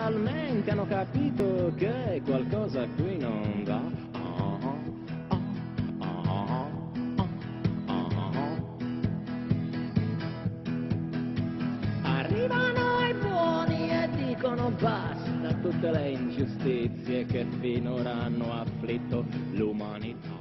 finalmente hanno capito che qualcosa qui non va. Arrivano i buoni e dicono basta a tutte le ingiustizie che finora hanno afflitto l'umanità.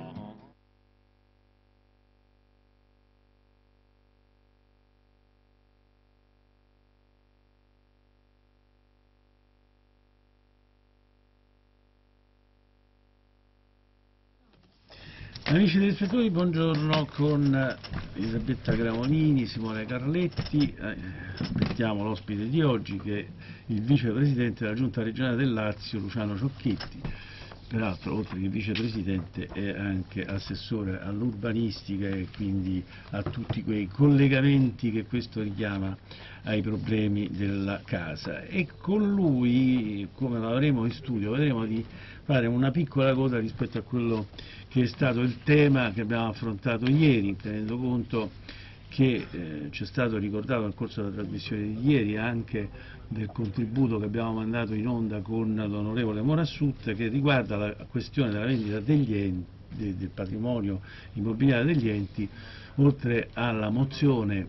Amici telespettatori, buongiorno con Elisabetta Gramolini, Simone Carletti. Aspettiamo l'ospite di oggi che è il vicepresidente della Giunta regionale del Lazio, Luciano Ciocchetti. Peraltro, oltre che vicepresidente, è anche assessore all'urbanistica e quindi a tutti quei collegamenti che questo richiama ai problemi della casa. E con lui, come lo avremo in studio, vedremo di fare una piccola coda rispetto a quello che è stato il tema che abbiamo affrontato ieri, tenendo conto che ci è stato ricordato nel corso della trasmissione di ieri anche del contributo che abbiamo mandato in onda con l'onorevole Morassut, che riguarda la questione della vendita degli enti, del patrimonio immobiliare degli enti, oltre alla mozione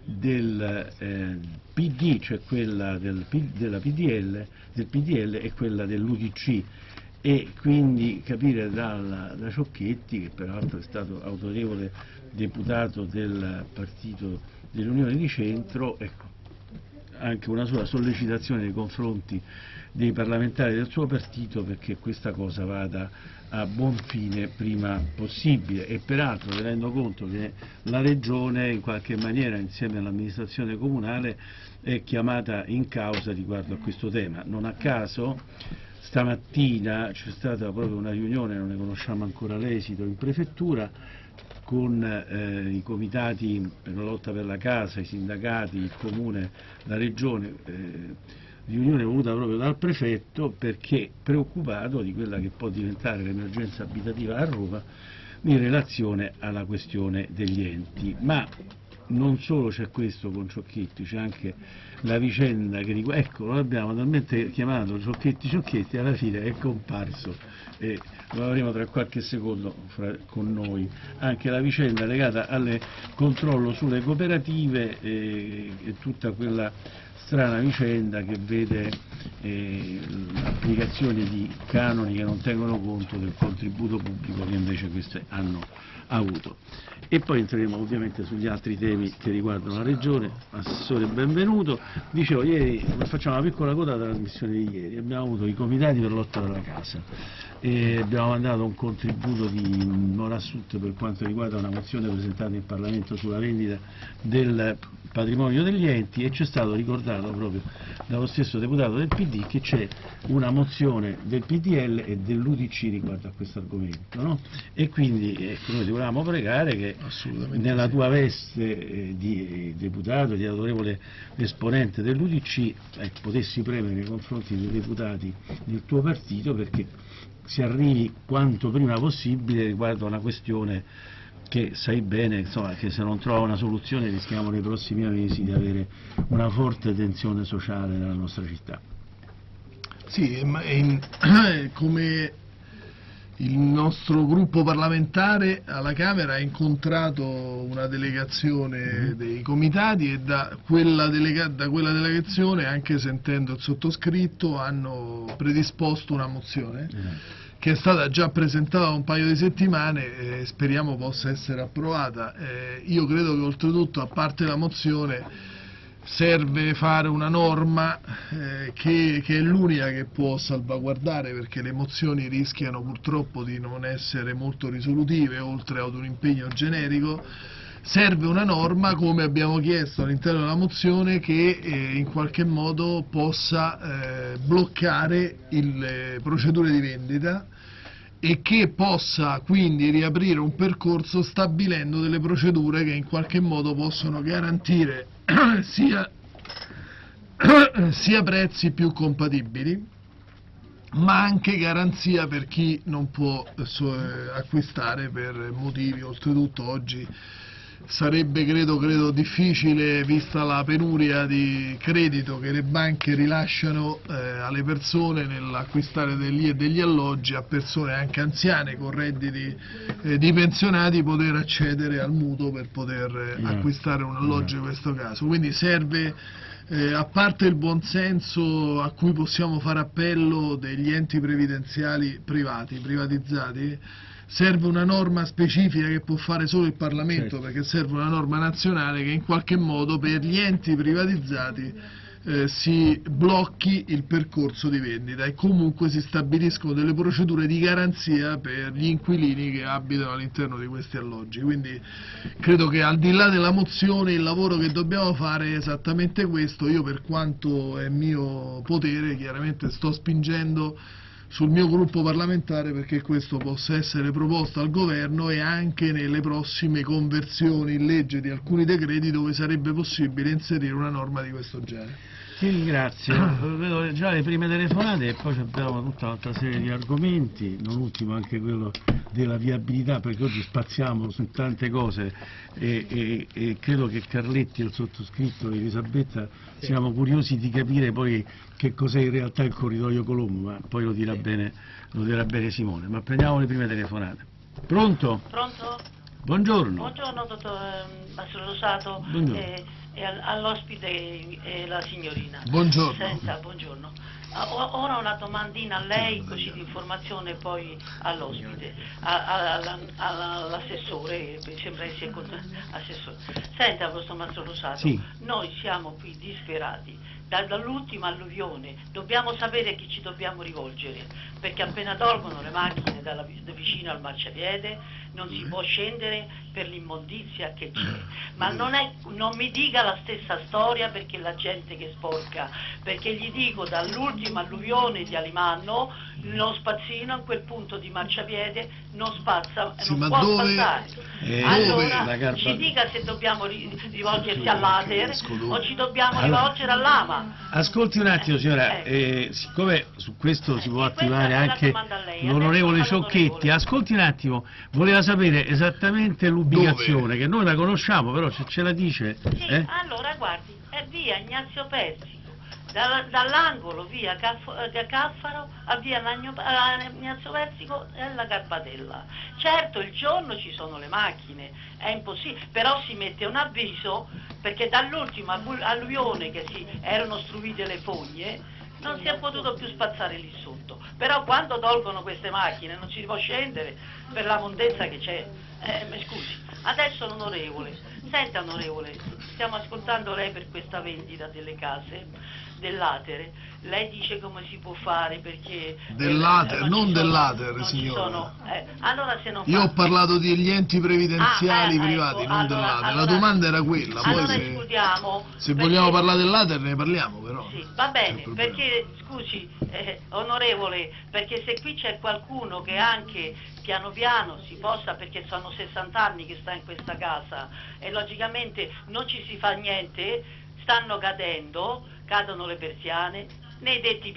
del PD, cioè quella del PDL e quella dell'UDC, e quindi capire da Ciocchetti, che peraltro è stato autorevole deputato del partito dell'Unione di Centro, ecco, anche una sua sollecitazione nei confronti dei parlamentari del suo partito perché questa cosa vada a buon fine prima possibile. E peraltro tenendo conto che la Regione in qualche maniera insieme all'amministrazione comunale è chiamata in causa riguardo a questo tema. Non a caso stamattina c'è stata proprio una riunione, non ne conosciamo ancora l'esito, in prefettura con i comitati per la lotta per la casa, i sindacati, il comune, la regione, riunione voluta proprio dal prefetto perché preoccupato di quella che può diventare l'emergenza abitativa a Roma in relazione alla questione degli enti. Ma non solo c'è questo con Ciocchetti, c'è anche la vicenda che riguarda, ecco, lo abbiamo talmente chiamato Ciocchetti, alla fine è comparso e lo avremo tra qualche secondo con noi, anche la vicenda legata al controllo sulle cooperative e tutta quella strana vicenda che vede applicazioni di canoni che non tengono conto del contributo pubblico che invece queste hanno avuto. E poi entreremo ovviamente sugli altri temi che riguardano la Regione. Assessore, benvenuto. Dicevo, ieri facciamo una piccola coda della trasmissione di ieri, abbiamo avuto i comitati per lotta per la casa e abbiamo mandato un contributo di Morassut per quanto riguarda una mozione presentata in Parlamento sulla vendita del patrimonio degli enti e ci è stato ricordato proprio dallo stesso deputato del PD che c'è una mozione del PDL e dell'UDC riguardo a questo argomento, no? E quindi noi ti volevamo pregare che nella tua veste di deputato, di autorevole esponente dell'UDC, potessi premere nei confronti dei deputati del tuo partito perché si arrivi quanto prima possibile riguardo a una questione che sai bene, insomma, che se non trova una soluzione rischiamo nei prossimi mesi di avere una forte tensione sociale nella nostra città. Sì, come il nostro gruppo parlamentare alla Camera ha incontrato una delegazione dei comitati e da quella delegazione, anche sentendo il sottoscritto, hanno predisposto una mozione che è stata già presentata da un paio di settimane e speriamo possa essere approvata. Io credo che oltretutto, a parte la mozione, serve fare una norma che è l'unica che può salvaguardare, perché le mozioni rischiano purtroppo di non essere molto risolutive, oltre ad un impegno generico. Serve una norma, come abbiamo chiesto all'interno della mozione, che in qualche modo possa bloccare le procedure di vendita e che possa quindi riaprire un percorso stabilendo delle procedure che in qualche modo possono garantire sia prezzi più compatibili, ma anche garanzia per chi non può acquistare per motivi oltretutto oggi sarebbe credo difficile, vista la penuria di credito che le banche rilasciano alle persone nell'acquistare degli alloggi a persone anche anziane con redditi di pensionati, poter accedere al mutuo per poter acquistare un alloggio in questo caso. Quindi serve, a parte il buonsenso a cui possiamo fare appello degli enti previdenziali privatizzati, serve una norma specifica che può fare solo il Parlamento, certo, perché serve una norma nazionale che in qualche modo per gli enti privatizzati si blocchi il percorso di vendita e comunque si stabiliscono delle procedure di garanzia per gli inquilini che abitano all'interno di questi alloggi. Quindi credo che al di là della mozione il lavoro che dobbiamo fare è esattamente questo. Io, per quanto è mio potere, chiaramente sto spingendo sul mio gruppo parlamentare perché questo possa essere proposto al governo e anche nelle prossime conversioni in legge di alcuni decreti dove sarebbe possibile inserire una norma di questo genere. Ti ringrazio, vedo già le prime telefonate e poi abbiamo tutta un'altra serie di argomenti, non ultimo anche quello della viabilità, perché oggi spaziamo su tante cose e credo che Carletti, il sottoscritto e Elisabetta siamo curiosi di capire poi che cos'è in realtà il corridoio Colombo, ma poi lo dirà bene Simone. Ma prendiamo le prime telefonate. Pronto? Pronto? Buongiorno. Buongiorno, dottor Mastro Rosato. Buongiorno. E all'ospite e la signorina. Buongiorno. Buongiorno. Ora una domandina a lei, così di informazione, poi all'ospite, all'assessore, sembra che sia assessore. Senta, vostro Mastro Rosato, sì, noi siamo qui disperati. Dall'ultima alluvione dobbiamo sapere a chi ci dobbiamo rivolgere, perché appena tolgono le macchine da vicino al marciapiede non si può scendere per l'immondizia che c'è. Ma non mi dica la stessa storia perché la gente che sporca, perché gli dico dall'ultima alluvione di Alimanno lo spazzino in quel punto di marciapiede non spazza, sì, non può spazzare. Allora ci dica se dobbiamo rivolgersi all'Ater o ci dobbiamo rivolgere all'AMA. Ascolti un attimo signora, siccome su questo si può attivare anche l'onorevole Ciocchetti, ascolti un attimo, voleva sapere esattamente l'ubicazione, che noi la conosciamo, però se ce la dice... Sì, allora guardi, è via Ignazio Persico, dall'angolo via Caffaro a via Ignazio Persico e la Garbatella. Certo, il giorno ci sono le macchine, è impossibile, però si mette un avviso, perché dall'ultima alluvione che erano struite le fogne non si è potuto più spazzare lì sotto, però quando tolgono queste macchine non si può scendere per la mondezza che c'è. Mi scusi, adesso l'onorevole, senta onorevole, stiamo ascoltando lei per questa vendita delle case dell'Atere, lei dice come si può fare perché... Dell'Atere, non dell'Atere, signora. Allora se non io ho parlato degli enti previdenziali privati, non dell'Atere, la domanda era quella, poi allora se vogliamo parlare dell'Atere ne parliamo però. Sì, va bene, perché scusi onorevole, perché se qui c'è qualcuno che anche piano piano si possa, perché sono 60 anni che sta in questa casa e logicamente non ci si fa niente, stanno cadendo, cadono le persiane, nei tetti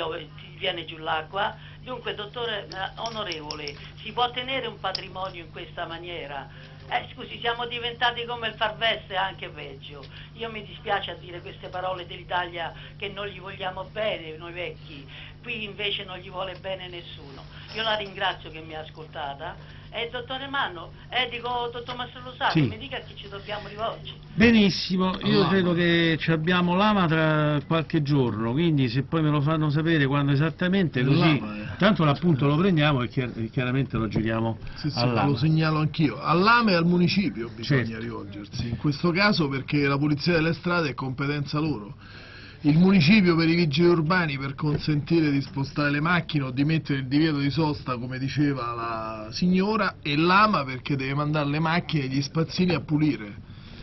viene giù l'acqua. Dunque, dottore onorevole, si può tenere un patrimonio in questa maniera? Scusi, siamo diventati come il Far West e anche peggio. Io mi dispiace a dire queste parole dell'Italia che non gli vogliamo bene, noi vecchi, qui invece non gli vuole bene nessuno. Io la ringrazio che mi ha ascoltata. Dottore Manno, dico dottor Mastro Rosato, sì, mi dica a chi ci dobbiamo rivolgere. Benissimo, io credo che ci abbiamo l'AMA tra qualche giorno, quindi se poi me lo fanno sapere quando esattamente, così tanto l'appunto lo prendiamo e chiaramente lo giriamo all'AMA. Lo segnalo anch'io, all'AMA e al municipio bisogna rivolgersi, in questo caso perché la pulizia delle strade è competenza loro. Il municipio per i vigili urbani per consentire di spostare le macchine o di mettere il divieto di sosta, come diceva la signora, e l'AMA perché deve mandare le macchine e gli spazzini a pulire.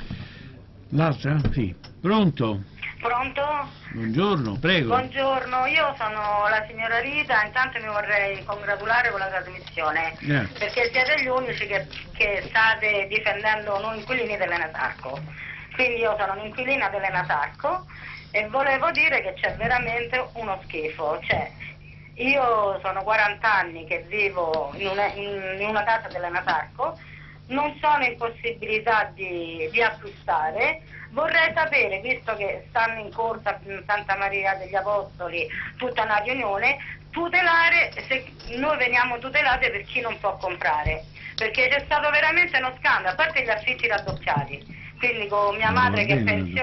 L'altra? Sì. Pronto? Pronto? Buongiorno, prego. Buongiorno, io sono la signora Rita, intanto mi vorrei congratulare con la trasmissione, perché siete gli unici che state difendendo noi inquilini dell'Enasarco. Quindi io sono un'inquilina dell'Enasarco e volevo dire che c'è veramente uno schifo. Cioè, io sono 40 anni che vivo in una casa dell'Enasarco, non sono in possibilità di acquistare. Vorrei sapere, visto che stanno in corsa in Santa Maria degli Apostoli tutta una riunione, tutelare, se noi veniamo tutelate per chi non può comprare, perché c'è stato veramente uno scandalo, a parte gli affitti raddoppiati, quindi con mia madre che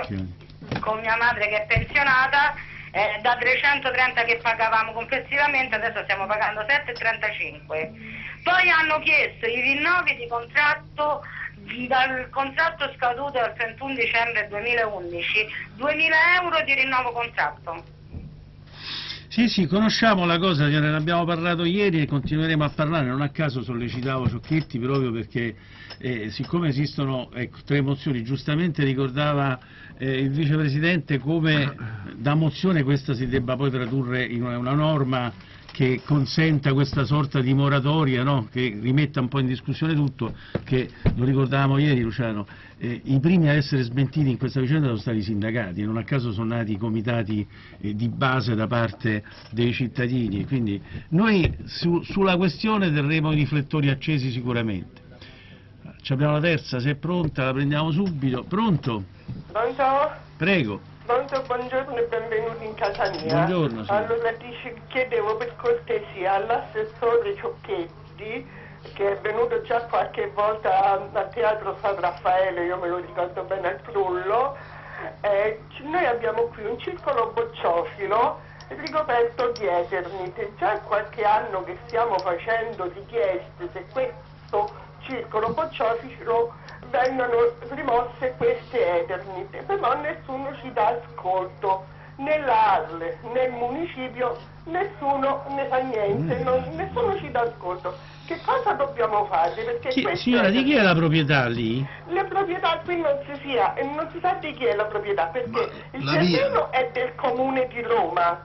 è pensionata, da 330 che pagavamo complessivamente adesso stiamo pagando 7,35. Poi hanno chiesto i rinnovi di contratto dal contratto scaduto al 31 dicembre 2011, 2.000 euro di rinnovo contratto. Sì, conosciamo la cosa, ne abbiamo parlato ieri e continueremo a parlare, non a caso sollecitavo Ciocchetti proprio perché siccome esistono tre mozioni, giustamente ricordava il Vicepresidente come da mozione questa si debba poi tradurre in una norma che consenta questa sorta di moratoria, no? Che rimetta un po' in discussione tutto, che lo ricordavamo ieri Luciano, i primi a essere smentiti in questa vicenda sono stati i sindacati, non a caso sono nati i comitati di base da parte dei cittadini, quindi noi sulla questione terremo i riflettori accesi sicuramente. Abbiamo la terza, se è pronta la prendiamo subito. Pronto? Pronto? Prego. Pronto, buongiorno e benvenuti in casa mia. Buongiorno. Sì. Allora chiedevo per cortesia all'assessore Ciocchetti, che è venuto già qualche volta al Teatro San Raffaele, io me lo ricordo bene al Trullo, noi abbiamo qui un circolo bocciofilo ricoperto di Eternit. Già qualche anno che stiamo facendo richieste se questo circolo bocciofilo vengano rimosse queste Eternit, però nessuno ci dà ascolto, né l'ASL né il municipio, nessuno ne fa niente, nessuno ci dà ascolto. Che cosa dobbiamo fare? Perché signora, di chi è la proprietà lì? Le proprietà qui non si sa di chi è la proprietà, perché il terreno è del comune di Roma,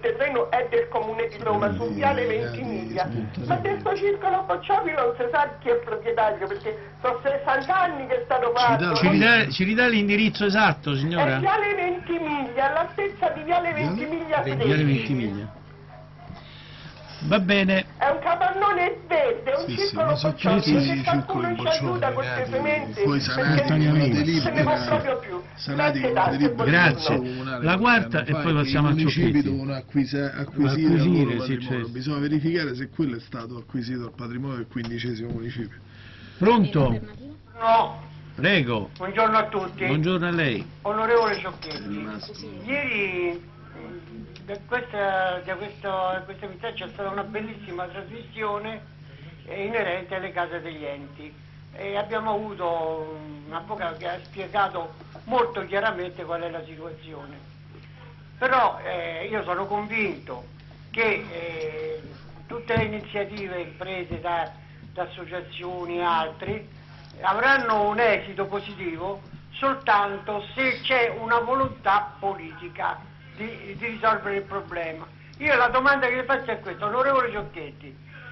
su viale Ventimiglia, ma questo circolo bocciofilo non si sa chi è il proprietario, perché sono 60 anni che è stato fatto. Ci ridà l'indirizzo esatto, signora? È viale Ventimiglia, all'altezza di viale Ventimiglia 13. Viale Ventimiglia. Va bene. È un capannone verde, è un circolo bocciofilo, se qualcuno ci aiuta cortesemente, perché se ne può proprio più. Grazie. La quarta e poi passiamo a Ciocchetti. I municipi devono acquisire il loro patrimonio, bisogna verificare se quello è stato acquisito al patrimonio del 15° municipio. Pronto? No. Prego. Buongiorno a tutti. Buongiorno a lei. Onorevole Ciocchetti, ieri da questa emittente c'è stata una bellissima trasmissione inerente alle case degli enti e abbiamo avuto un avvocato che ha spiegato molto chiaramente qual è la situazione, però io sono convinto che tutte le iniziative prese da associazioni e altri avranno un esito positivo soltanto se c'è una volontà politica di risolvere il problema. Io la domanda che le faccio è questa, onorevole Ciocchetti,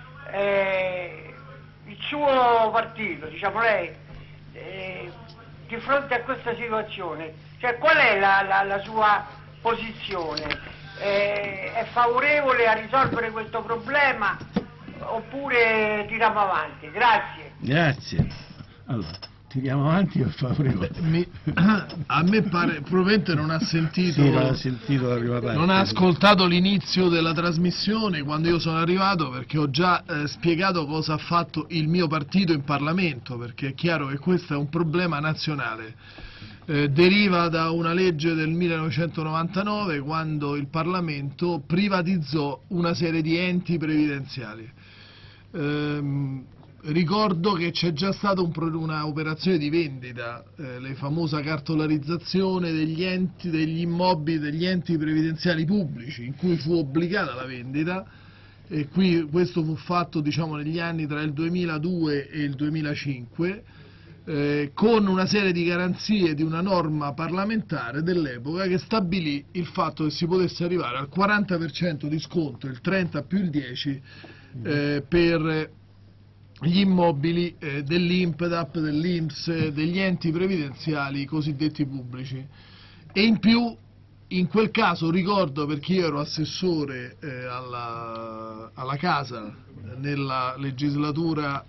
il suo partito, diciamo lei, di fronte a questa situazione, cioè qual è la sua posizione? È favorevole a risolvere questo problema oppure tiriamo avanti? Grazie. Grazie. Allora, tiriamo avanti o favorevole? A me pare, probabilmente non ha sentito, sì, l'ha sentito la prima parte, non ha ascoltato l'inizio della trasmissione quando io sono arrivato, perché ho già spiegato cosa ha fatto il mio partito in Parlamento, perché è chiaro che questo è un problema nazionale. Deriva da una legge del 1999 quando il Parlamento privatizzò una serie di enti previdenziali. Ricordo che c'è già stata una operazione di vendita, la famosa cartolarizzazione degli immobili degli enti previdenziali pubblici, in cui fu obbligata la vendita, e questo fu fatto, diciamo, negli anni tra il 2002 e il 2005, con una serie di garanzie di una norma parlamentare dell'epoca che stabilì il fatto che si potesse arrivare al 40% di sconto, il 30 più il 10, per gli immobili dell'INPDAP, dell'INPS, degli enti previdenziali cosiddetti pubblici, e in più in quel caso ricordo, perché io ero assessore alla casa nella legislatura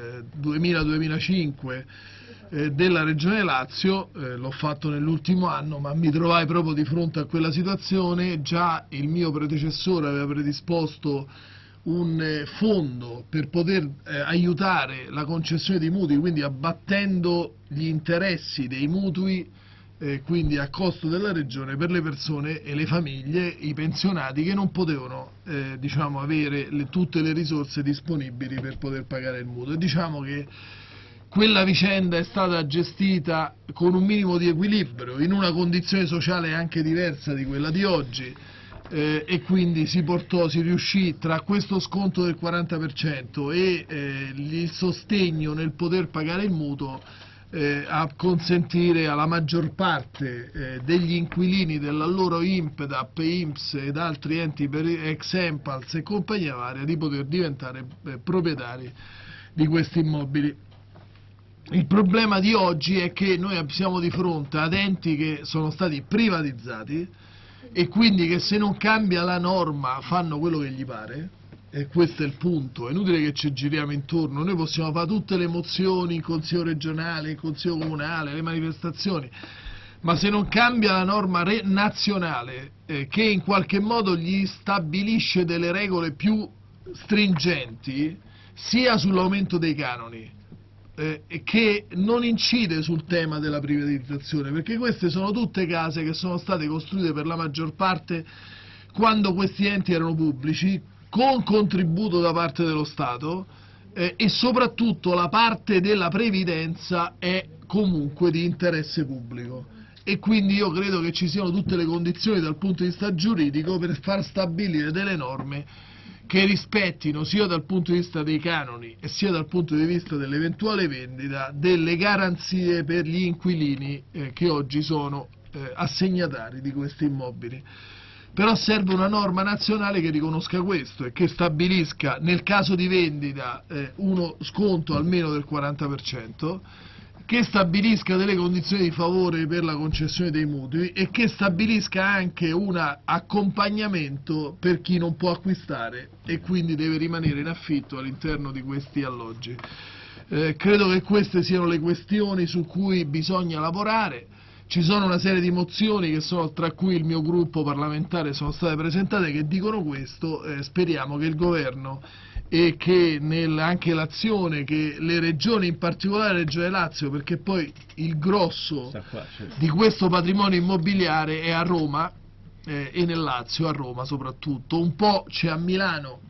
2000-2005 della Regione Lazio, l'ho fatto nell'ultimo anno, ma mi trovai proprio di fronte a quella situazione. Già il mio predecessore aveva predisposto un fondo per poter aiutare la concessione dei mutui, quindi abbattendo gli interessi dei mutui, quindi a costo della Regione, per le persone e le famiglie, i pensionati che non potevano diciamo, avere tutte le risorse disponibili per poter pagare il mutuo. E diciamo che quella vicenda è stata gestita con un minimo di equilibrio, in una condizione sociale anche diversa di quella di oggi, e quindi si riuscì, tra questo sconto del 40% e il sostegno nel poter pagare il mutuo, a consentire alla maggior parte degli inquilini dell'allora INPDAP, INPS ed altri enti ex Empals e compagnia varia di poter diventare proprietari di questi immobili. Il problema di oggi è che noi siamo di fronte ad enti che sono stati privatizzati e quindi che, se non cambia la norma, fanno quello che gli pare, e questo è il punto. È inutile che ci giriamo intorno, noi possiamo fare tutte le mozioni in consiglio regionale, in consiglio comunale, le manifestazioni, ma se non cambia la norma nazionale che in qualche modo gli stabilisce delle regole più stringenti sia sull'aumento dei canoni che non incide sul tema della privatizzazione, perché queste sono tutte case che sono state costruite per la maggior parte quando questi enti erano pubblici, con contributo da parte dello Stato, e soprattutto la parte della previdenza è comunque di interesse pubblico, e quindi io credo che ci siano tutte le condizioni dal punto di vista giuridico per far stabilire delle norme che rispettino, sia dal punto di vista dei canoni e sia dal punto di vista dell'eventuale vendita, delle garanzie per gli inquilini che oggi sono assegnatari di questi immobili. Però serve una norma nazionale che riconosca questo e che stabilisca, nel caso di vendita, uno sconto almeno del 40%, che stabilisca delle condizioni di favore per la concessione dei mutui e che stabilisca anche un accompagnamento per chi non può acquistare e quindi deve rimanere in affitto all'interno di questi alloggi. Credo che queste siano le questioni su cui bisogna lavorare. Ci sono una serie di mozioni che sono, tra cui il mio gruppo parlamentare, sono state presentate, che dicono questo. Speriamo che il governo e che anche l'azione che le regioni, in particolare la Regione Lazio, perché poi il grosso di questo patrimonio immobiliare è a Roma, e nel Lazio, a Roma soprattutto, un po' c'è a Milano,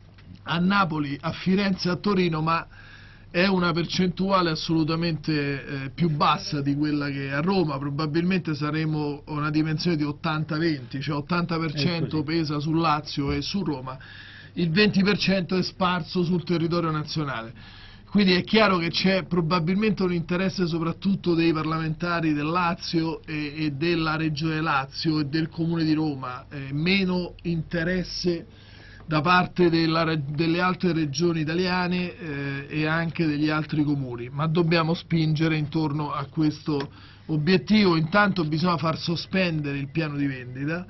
a Napoli, a Firenze, a Torino, ma è una percentuale assolutamente più bassa di quella che è a Roma. Probabilmente saremo a una dimensione di 80-20, cioè 80% pesa sul Lazio e su Roma, il 20% è sparso sul territorio nazionale. Quindi è chiaro che c'è probabilmente un interesse soprattutto dei parlamentari del Lazio e della Regione Lazio e del Comune di Roma, meno interesse da parte delle altre regioni italiane e anche degli altri comuni, ma dobbiamo spingere intorno a questo obiettivo. Intanto bisogna far sospendere il piano di vendita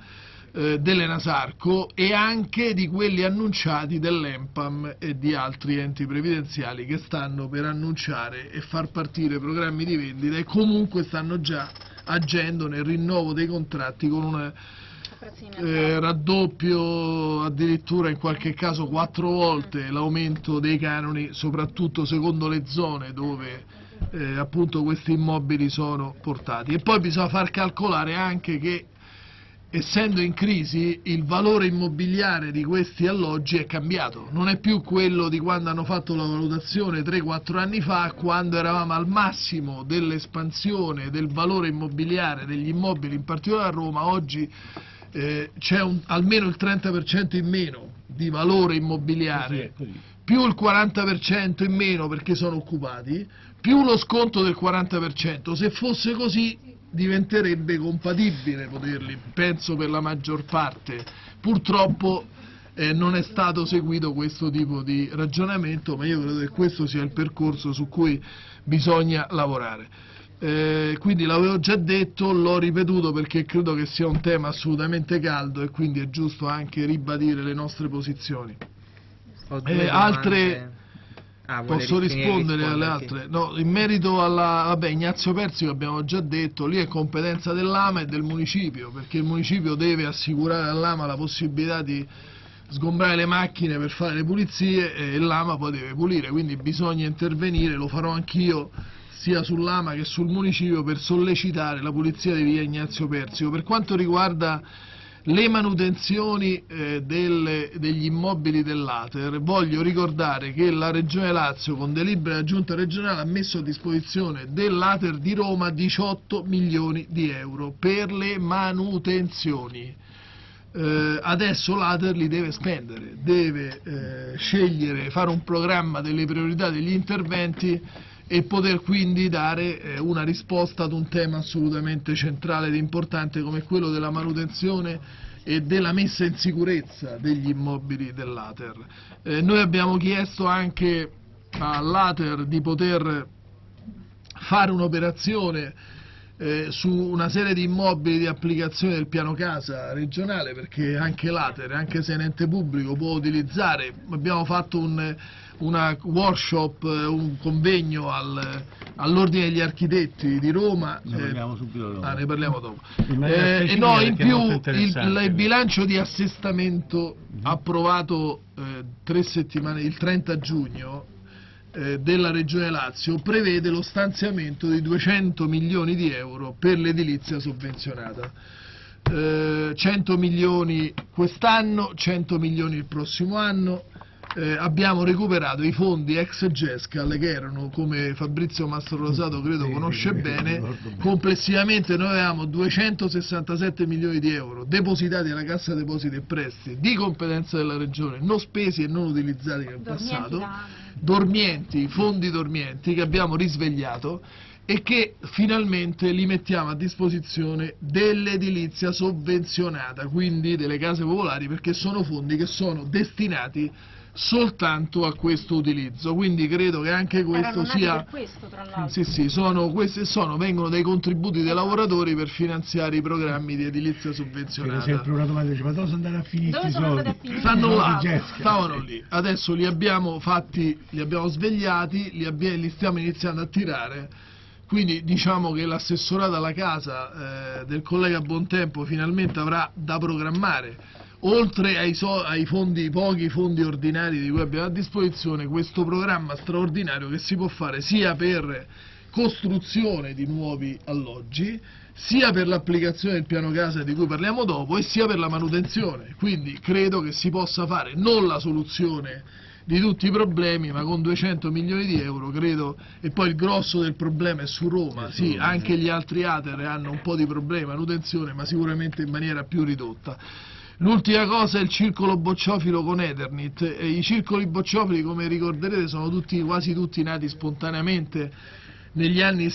dell'Enasarco e anche di quelli annunciati dell'Empam e di altri enti previdenziali che stanno per annunciare e far partire programmi di vendita e comunque stanno già agendo nel rinnovo dei contratti con un raddoppio, addirittura in qualche caso 4 volte l'aumento dei canoni, soprattutto secondo le zone dove appunto questi immobili sono portati. E poi bisogna far calcolare anche che, essendo in crisi, il valore immobiliare di questi alloggi è cambiato, non è più quello di quando hanno fatto la valutazione 3-4 anni fa, quando eravamo al massimo dell'espansione del valore immobiliare degli immobili, in particolare a Roma. Oggi c'è almeno il 30% in meno di valore immobiliare, più il 40% in meno perché sono occupati, più lo sconto del 40%. Se fosse così diventerebbe compatibile poterli, penso, per la maggior parte. Purtroppo non è stato seguito questo tipo di ragionamento, ma io credo che questo sia il percorso su cui bisogna lavorare. Quindi l'avevo già detto, l'ho ripetuto perché credo che sia un tema assolutamente caldo e quindi è giusto anche ribadire le nostre posizioni. Altre... Posso rispondere alle altre? No, in merito alla Ignazio Persico abbiamo già detto, lì è competenza dell'AMA e del municipio, perché il municipio deve assicurare all'AMA la possibilità di sgombrare le macchine per fare le pulizie e l'AMA poi deve pulire, quindi bisogna intervenire, lo farò anch'io sia sull'AMA che sul municipio per sollecitare la pulizia di via Ignazio Persico. Per quanto riguarda le manutenzioni degli immobili dell'Ater, voglio ricordare che la Regione Lazio con delibera della Giunta regionale ha messo a disposizione dell'Ater di Roma 18 milioni di euro per le manutenzioni. Adesso l'Ater li deve spendere, deve scegliere, fare un programma delle priorità degli interventi e poter quindi dare una risposta ad un tema assolutamente centrale ed importante come quello della manutenzione e della messa in sicurezza degli immobili dell'Ater. Noi abbiamo chiesto anche all'Ater di poter fare un'operazione su una serie di immobili di applicazione del piano casa regionale, perché anche l'Ater, anche se è un ente pubblico, può utilizzare. Abbiamo fatto una workshop, un convegno all'Ordine degli Architetti di Roma. Ne parliamo subito dopo. Ne parliamo dopo. No, in più il bilancio di assestamento approvato 3 settimane, il 30 giugno, della Regione Lazio prevede lo stanziamento di 200 milioni di euro per l'edilizia sovvenzionata, 100 milioni quest'anno, 100 milioni il prossimo anno. Abbiamo recuperato i fondi ex GESCAL che erano, come Fabrizio Mastrorosato credo conosce bene, complessivamente noi avevamo 267 milioni di euro depositati alla Cassa Depositi e Prestiti di competenza della Regione, non spesi e non utilizzati nel passato, fondi dormienti che abbiamo risvegliato e che finalmente li mettiamo a disposizione dell'edilizia sovvenzionata, quindi delle case popolari, perché sono fondi che sono destinati soltanto a questo utilizzo, quindi credo che anche questo sia per questo, tra l'altro. Vengono dei contributi dei lavoratori per finanziare i programmi di edilizia sovvenzionata. C'era sempre una domanda, ma dove sono andati a finire questi soldi? Stanno là, stavano lì, adesso li abbiamo fatti, li abbiamo svegliati, li stiamo iniziando a tirare. Quindi diciamo che l'assessorato alla casa del collega Bontempo finalmente avrà da programmare, oltre ai pochi fondi ordinari di cui abbiamo a disposizione, questo programma straordinario che si può fare sia per costruzione di nuovi alloggi, sia per l'applicazione del piano casa di cui parliamo dopo, e sia per la manutenzione. Quindi credo che si possa fare non la soluzione di tutti i problemi, ma con 200 milioni di euro credo, e poi il grosso del problema è su Roma, sì, anche gli altri Ater hanno un po' di problemi di manutenzione, ma sicuramente in maniera più ridotta. L'ultima cosa è il circolo bocciofilo con Eternit. I circoli bocciofili, come ricorderete, sono quasi tutti nati spontaneamente negli anni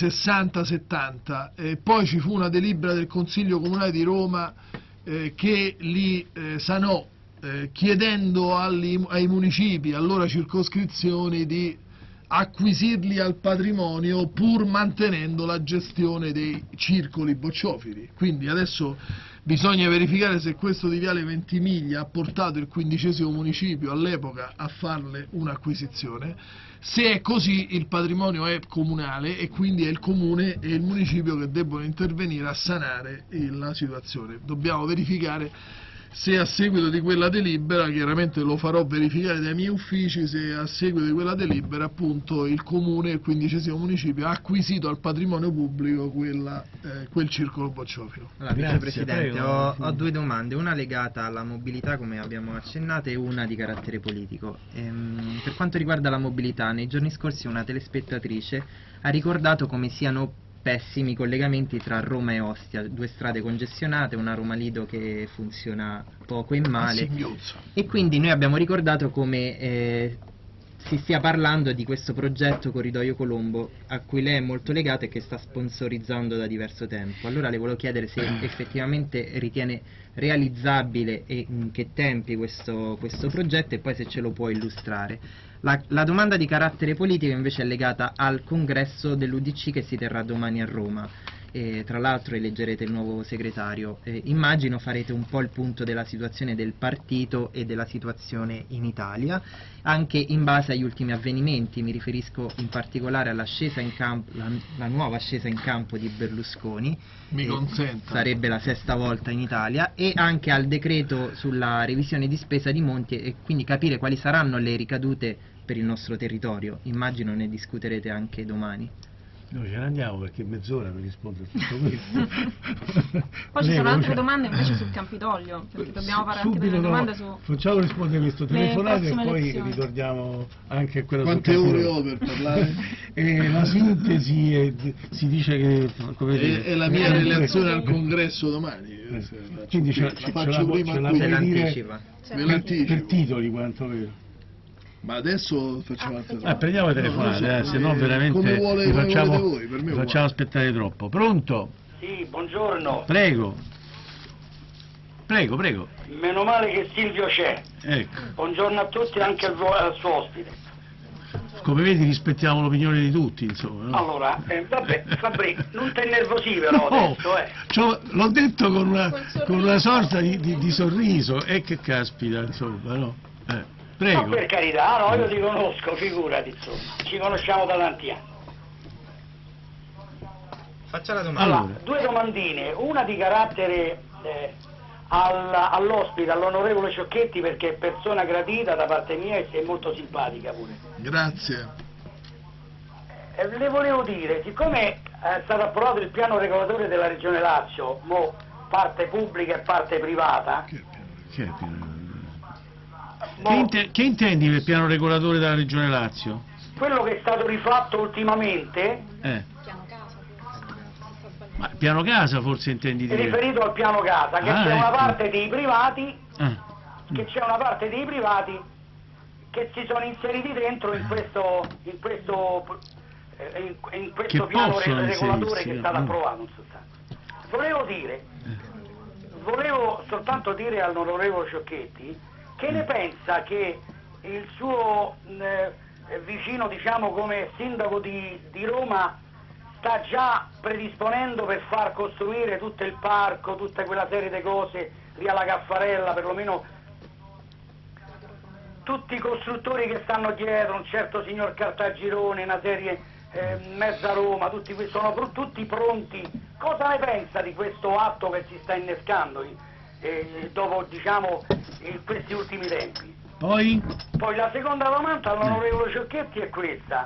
60-70, e poi ci fu una delibera del Consiglio Comunale di Roma che li sanò, chiedendo ai municipi, allora circoscrizioni, di acquisirli al patrimonio pur mantenendo la gestione dei circoli bocciofili. Quindi adesso bisogna verificare se questo di Viale Ventimiglia ha portato il 15° municipio all'epoca a farle un'acquisizione. Se è così, il patrimonio è comunale e quindi è il comune e il municipio che debbono intervenire a sanare la situazione. Dobbiamo verificare se a seguito di quella delibera, chiaramente lo farò verificare dai miei uffici, se a seguito di quella delibera appunto il comune, il 15° municipio, ha acquisito al patrimonio pubblico quel circolo bocciofilo. Allora, Vicepresidente, ho due domande, una legata alla mobilità, come abbiamo accennato, e una di carattere politico. Per quanto riguarda la mobilità, nei giorni scorsi una telespettatrice ha ricordato come siano pessimi collegamenti tra Roma e Ostia, 2 strade congestionate, una Roma Lido che funziona poco e male, e quindi noi abbiamo ricordato come si stia parlando di questo progetto Corridoio Colombo a cui lei è molto legato e che sta sponsorizzando da diverso tempo. Allora le volevo chiedere se effettivamente ritiene realizzabile e in che tempi questo progetto, e poi se ce lo può illustrare. La domanda di carattere politico invece è legata al congresso dell'UDC che si terrà domani a Roma. Tra l'altro eleggerete il nuovo segretario. Immagino farete un po' il punto della situazione del partito e della situazione in Italia, anche in base agli ultimi avvenimenti. Mi riferisco in particolare alla scesa in campo, la nuova scesa in campo di Berlusconi, mi consenta, sarebbe la 6ª volta in Italia, e anche al decreto sulla revisione di spesa di Monti, e quindi capire quali saranno le ricadute per il nostro territorio. Immagino ne discuterete anche domani. Noi ce ne andiamo perché mezz'ora per rispondere a tutto questo. Poi ci sono altre domande invece sul Campidoglio, perché dobbiamo fare anche delle domande su... Facciamo rispondere questo telefonato e poi elezioni. Ritorniamo anche a quello Quante ore ho per parlare? La sintesi si dice che... È la mia relazione al congresso domani. Quindi la faccio prima qui. Ve l'anticipo. Per titoli quanto vero. Ma adesso facciamo altre prendiamo le telefonate, se no veramente vi facciamo aspettare troppo. Pronto? Sì, buongiorno. Prego. Prego. Meno male che Silvio c'è. Ecco. Buongiorno a tutti e anche al suo ospite. Come vedi rispettiamo l'opinione di tutti, insomma. No? Allora, vabbè, Fabri, non ti innervosì però adesso, L'ho detto con una sorta di sorriso, e che caspita, insomma, no? Prego. No, per carità, no, io ti conosco, figurati, insomma, ci conosciamo da tanti anni. Faccia la domanda. Allora, 2 domandine, una di carattere all'ospite, all'onorevole Ciocchetti, perché è persona gradita da parte mia e è molto simpatica pure. Grazie. Le volevo dire, siccome è stato approvato il piano regolatore della Regione Lazio, parte pubblica e parte privata... Che intendi per piano regolatore della Regione Lazio? Quello che è stato rifatto ultimamente... Ma piano casa forse intendi dire? È riferito al piano casa, che c'è una parte dei privati, che c'è una parte dei privati che si sono inseriti dentro in questo piano regolatore che è stato approvato in sostanza. Volevo soltanto dire all'onorevole Ciocchetti che ne pensa che il suo vicino, diciamo, come sindaco di Roma sta già predisponendo per far costruire tutto il parco, tutta quella serie di cose lì alla Caffarella, perlomeno tutti i costruttori che stanno dietro, un certo signor Cartagirone, una serie Mezza Roma, tutti sono tutti pronti. Cosa ne pensa di questo atto che si sta innescando dopo, diciamo, in questi ultimi tempi? Poi la seconda domanda all'onorevole Ciocchetti è questa.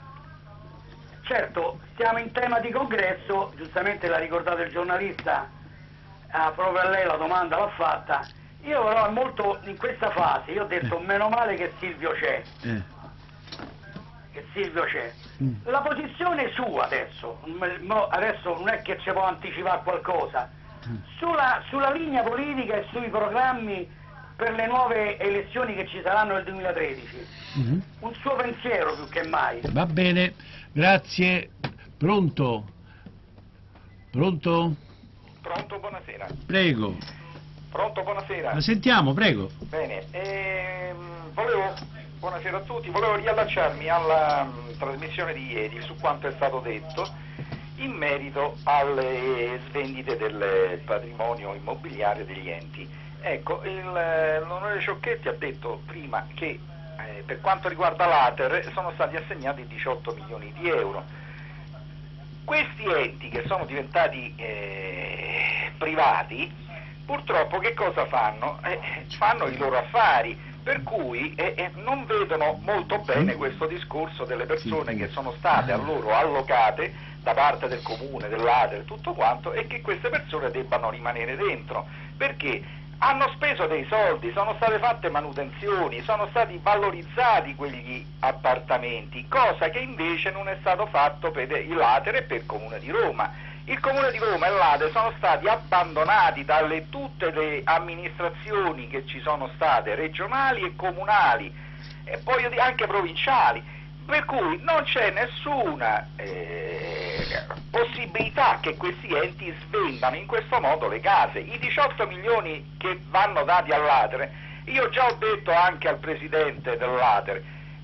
Certo, stiamo in tema di congresso, giustamente l'ha ricordato il giornalista, proprio a lei la domanda l'ha fatta. Io però molto in questa fase, io ho detto meno male che Silvio c'è. Che Silvio c'è. La posizione sua adesso non è che ci può anticipare qualcosa, sulla linea politica e sui programmi per le nuove elezioni che ci saranno nel 2013. Un suo pensiero più che mai. Va bene, grazie. Pronto? Pronto, buonasera. Prego. Pronto, buonasera. La sentiamo, prego. Bene, buonasera a tutti, volevo riallacciarmi alla trasmissione di ieri su quanto è stato detto in merito alle svendite del patrimonio immobiliare degli enti. Ecco, l'onorevole Ciocchetti ha detto prima che per quanto riguarda l'Ater sono stati assegnati 18 milioni di euro. Questi enti che sono diventati privati, purtroppo che cosa fanno? Fanno i loro affari, per cui non vedono molto bene questo discorso delle persone che sono state a loro allocate da parte del comune, dell'Ater, tutto quanto, e che queste persone debbano rimanere dentro, perché hanno speso dei soldi, sono state fatte manutenzioni, sono stati valorizzati quegli appartamenti, cosa che invece non è stato fatto per l'Ater e per il Comune di Roma. Il Comune di Roma e l'Ater sono stati abbandonati dalle tutte le amministrazioni che ci sono state, regionali e comunali, e poi anche provinciali. Per cui non c'è nessuna possibilità che questi enti svendano in questo modo le case. I 18 milioni che vanno dati all'Ater, io già ho detto anche al presidente dell'Ater,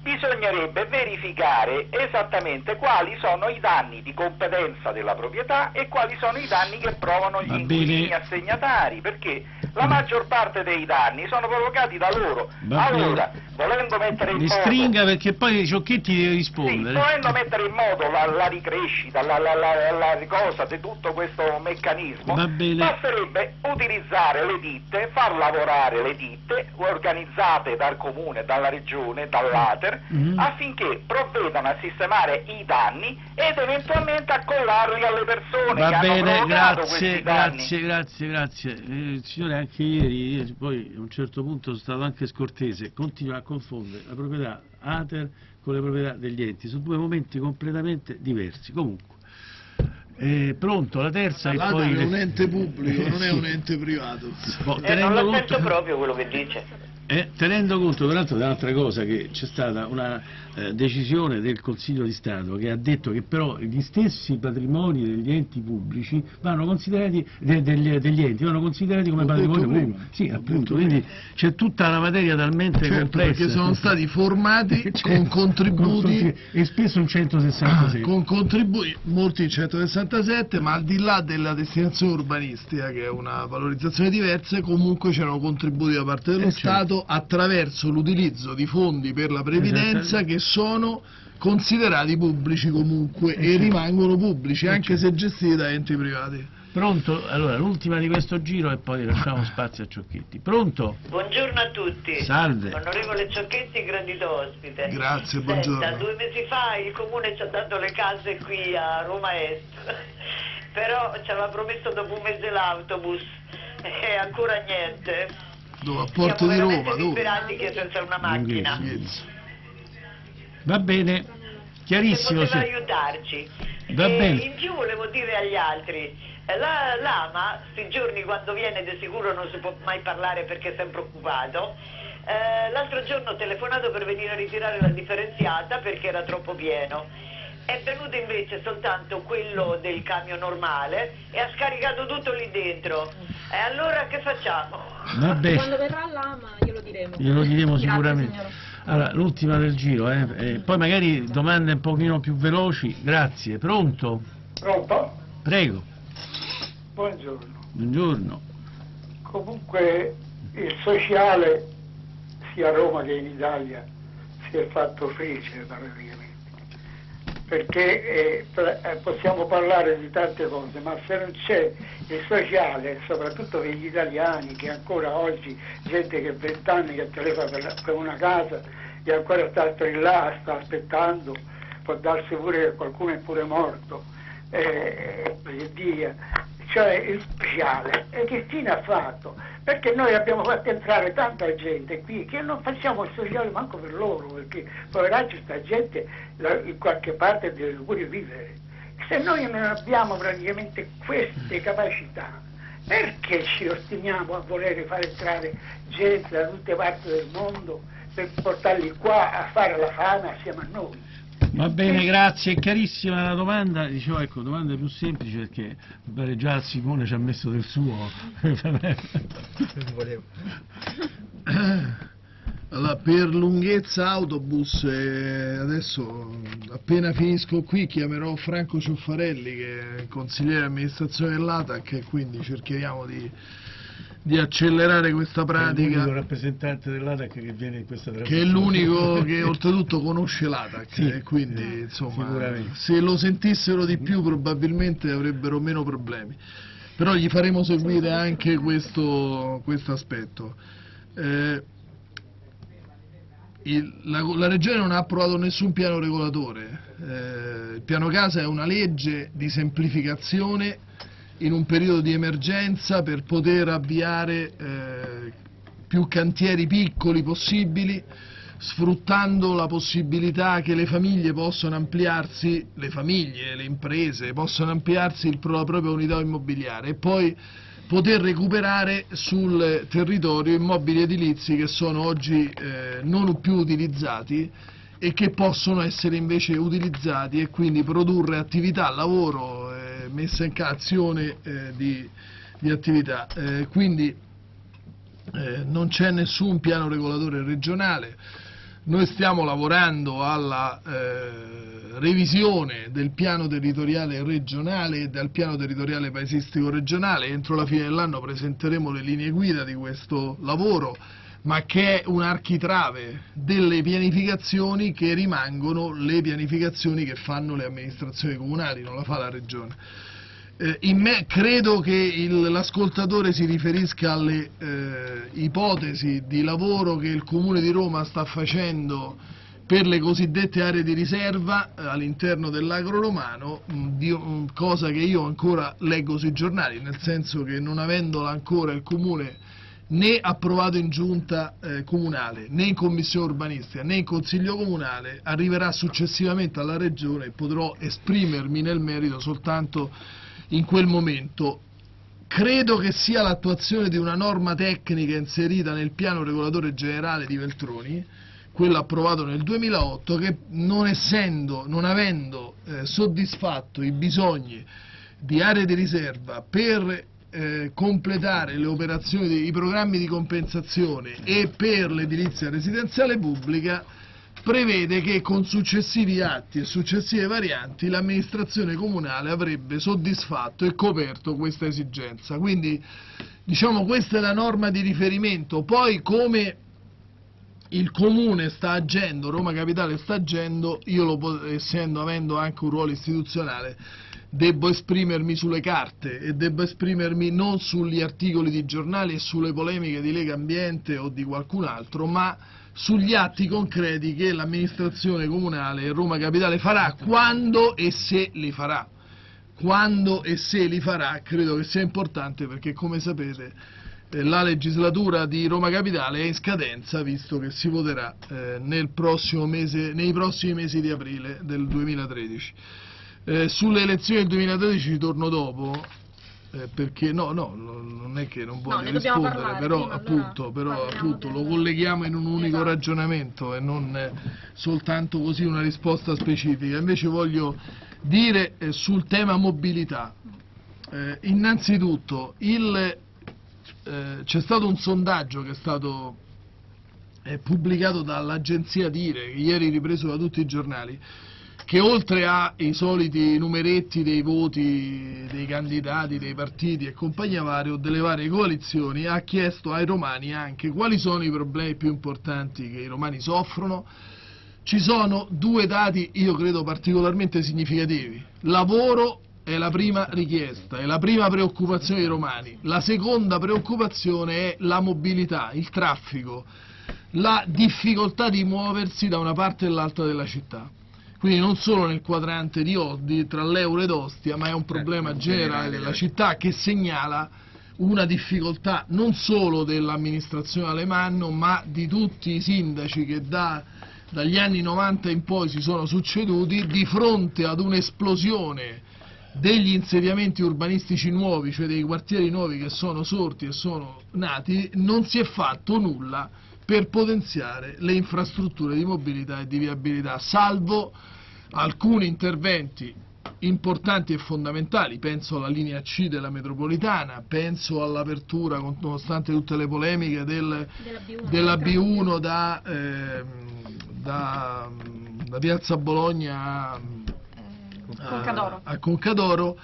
bisognerebbe verificare esattamente quali sono i danni di competenza della proprietà e quali sono i danni che provano gli inquilini assegnatari, perché la maggior parte dei danni sono provocati da loro. Allora, volendo mettere in modo... stringa, perché poi Ciocchetti deve rispondere. Sì, volendo mettere in modo la ricrescita, la cosa di tutto questo meccanismo, basterebbe utilizzare le ditte, far lavorare le ditte organizzate dal comune, dalla regione, dall'ATER, affinché provvedano a sistemare i danni ed eventualmente accollarli alle persone che hanno provocato questi danni. Grazie. Signore, anche ieri, poi a un certo punto sono stato anche scortese, continua a confondere la proprietà ATER con le proprietà degli enti, sono due momenti completamente diversi. Comunque, pronto, la terza e poi... è un ente pubblico, non è un ente privato. Non lo sento proprio quello che dice. Tenendo conto peraltro di un'altra cosa, che c'è stata una decisione del Consiglio di Stato che ha detto che però gli stessi patrimoni degli enti pubblici vanno considerati, degli enti vanno considerati come patrimonio pubblico. Sì, appunto, quindi c'è tutta una materia talmente complessa. Perché sono stati formati con contributi e spesso in 167. Con contributi, molti in 167, ma al di là della destinazione urbanistica, che è una valorizzazione diversa, comunque c'erano contributi da parte dello Stato attraverso l'utilizzo di fondi per la previdenza che sono considerati pubblici comunque e rimangono pubblici anche se gestiti da enti privati. Pronto? Allora, l'ultima di questo giro e poi lasciamo spazio a Ciocchetti. Pronto? Buongiorno a tutti. Salve. Onorevole Ciocchetti, gradito ospite. Grazie, buongiorno. Senta, 2 mesi fa il comune ci ha dato le case qui a Roma Est, però ci aveva promesso dopo 1 mese l'autobus e ancora niente. A Porto di Roma, dove? Disperati che senza una macchina. Va bene, chiarissimo. Se poteva aiutarci. Va bene. In più volevo dire agli altri, l'AMA, sti giorni quando viene di sicuro non si può mai parlare perché è sempre occupato, l'altro giorno ho telefonato per venire a ritirare la differenziata perché era troppo pieno. È venuto invece soltanto quello del camion normale e ha scaricato tutto lì dentro. E allora che facciamo? Vabbè. Quando verrà l'AMA glielo diremo. Glielo diremo sicuramente. Signora. Allora, l'ultima del giro, poi magari domande un pochino più veloci. Grazie. Pronto? Pronto? Prego. Buongiorno. Buongiorno. Comunque il sociale sia a Roma che in Italia si è fatto friggere praticamente, perché possiamo parlare di tante cose, ma se non c'è il sociale, soprattutto per gli italiani, che ancora oggi, gente che ha 20 anni che telefona per una casa e ancora sta là, sta aspettando, può darsi pure che qualcuno è pure morto, così via. Cioè il sociale, e che fine ha fatto? Perché noi abbiamo fatto entrare tanta gente qui che non facciamo il sociale manco per loro, perché poveracci sta gente in qualche parte deve pure vivere. Se noi non abbiamo praticamente queste capacità, perché ci ostiniamo a voler far entrare gente da tutte parti del mondo per portarli qua a fare la fame assieme a noi? Va bene, grazie, è chiarissima la domanda. Dicevo, ecco, domanda più semplice perché mi pare già Simone ci ha messo del suo. Allora, per lunghezza autobus, adesso appena finisco qui chiamerò Franco Cioffarelli, che è consigliere di amministrazione dell'ATAC, e quindi cercheremo di accelerare questa pratica. È l'unico rappresentante dell'ATAC che viene in questa trasmissione. Che è l'unico che oltretutto conosce l'ATAC, sì, e quindi insomma se lo sentissero di più probabilmente avrebbero meno problemi. Però gli faremo seguire anche questo aspetto. La Regione non ha approvato nessun piano regolatore. Il piano casa è una legge di semplificazione in un periodo di emergenza per poter avviare più cantieri piccoli possibili, sfruttando la possibilità che le famiglie possano ampliarsi, le famiglie, le imprese possano ampliarsi la propria unità immobiliare e poi poter recuperare sul territorio immobili edilizi che sono oggi non più utilizzati e che possono essere invece utilizzati e quindi produrre attività, lavoro, messa in azione di attività. Quindi non c'è nessun piano regolatore regionale, Noi stiamo lavorando alla revisione del piano territoriale regionale e del piano territoriale paesistico regionale. Entro la fine dell'anno presenteremo le linee guida di questo lavoro, ma che è un architrave delle pianificazioni che rimangono le pianificazioni che fanno le amministrazioni comunali, non la fa la Regione. Credo che l'ascoltatore si riferisca alle ipotesi di lavoro che il Comune di Roma sta facendo per le cosiddette aree di riserva all'interno dell'agro romano, cosa che io ancora leggo sui giornali, nel senso che non avendola ancora il Comune né approvato in giunta comunale, né in commissione urbanistica, né in consiglio comunale, arriverà successivamente alla Regione e potrò esprimermi nel merito soltanto in quel momento. Credo che sia l'attuazione di una norma tecnica inserita nel piano regolatore generale di Veltroni, quello approvato nel 2008, che non avendo soddisfatto i bisogni di aree di riserva per completare le operazioni, i programmi di compensazione e per l'edilizia residenziale pubblica, prevede che con successivi atti e successive varianti l'amministrazione comunale avrebbe soddisfatto e coperto questa esigenza. Quindi diciamo questa è la norma di riferimento. Poi come il Comune sta agendo, Roma Capitale sta agendo, io avendo anche un ruolo istituzionale debbo esprimermi sulle carte e debbo esprimermi non sugli articoli di giornali e sulle polemiche di Lega Ambiente o di qualcun altro, ma sugli atti concreti che l'amministrazione comunale e Roma Capitale farà, quando e se li farà. Quando e se li farà credo che sia importante, perché come sapete la legislatura di Roma Capitale è in scadenza, visto che si voterà nei prossimi mesi di aprile del 2013. Sulle elezioni del 2013 ci torno dopo, perché non è che non voglio rispondere, però appunto lo colleghiamo in un unico ragionamento e non soltanto così una risposta specifica. Invece voglio dire sul tema mobilità, innanzitutto c'è stato un sondaggio che è stato pubblicato dall'agenzia Dire, ieri ripreso da tutti i giornali, che oltre ai soliti numeretti dei voti dei candidati, dei partiti e compagnia varia o delle varie coalizioni, ha chiesto ai romani anche quali sono i problemi più importanti che i romani soffrono. Ci sono due dati, io credo, particolarmente significativi. Lavoro è la prima richiesta, è la prima preoccupazione dei romani. La seconda preoccupazione è la mobilità, il traffico, la difficoltà di muoversi da una parte e l'altra della città. Quindi non solo nel quadrante di Oddi, tra l'Euro ed Ostia, ma è un problema generale della città che segnala una difficoltà non solo dell'amministrazione Alemanno, ma di tutti i sindaci che dagli anni 90 in poi si sono succeduti, di fronte ad un'esplosione degli insediamenti urbanistici nuovi, cioè dei quartieri nuovi che sono sorti e sono nati, non si è fatto nulla per potenziare le infrastrutture di mobilità e di viabilità, salvo alcuni interventi importanti e fondamentali. Penso alla linea C della metropolitana, penso all'apertura, nonostante tutte le polemiche, della B1 da Piazza Bologna a Concadoro,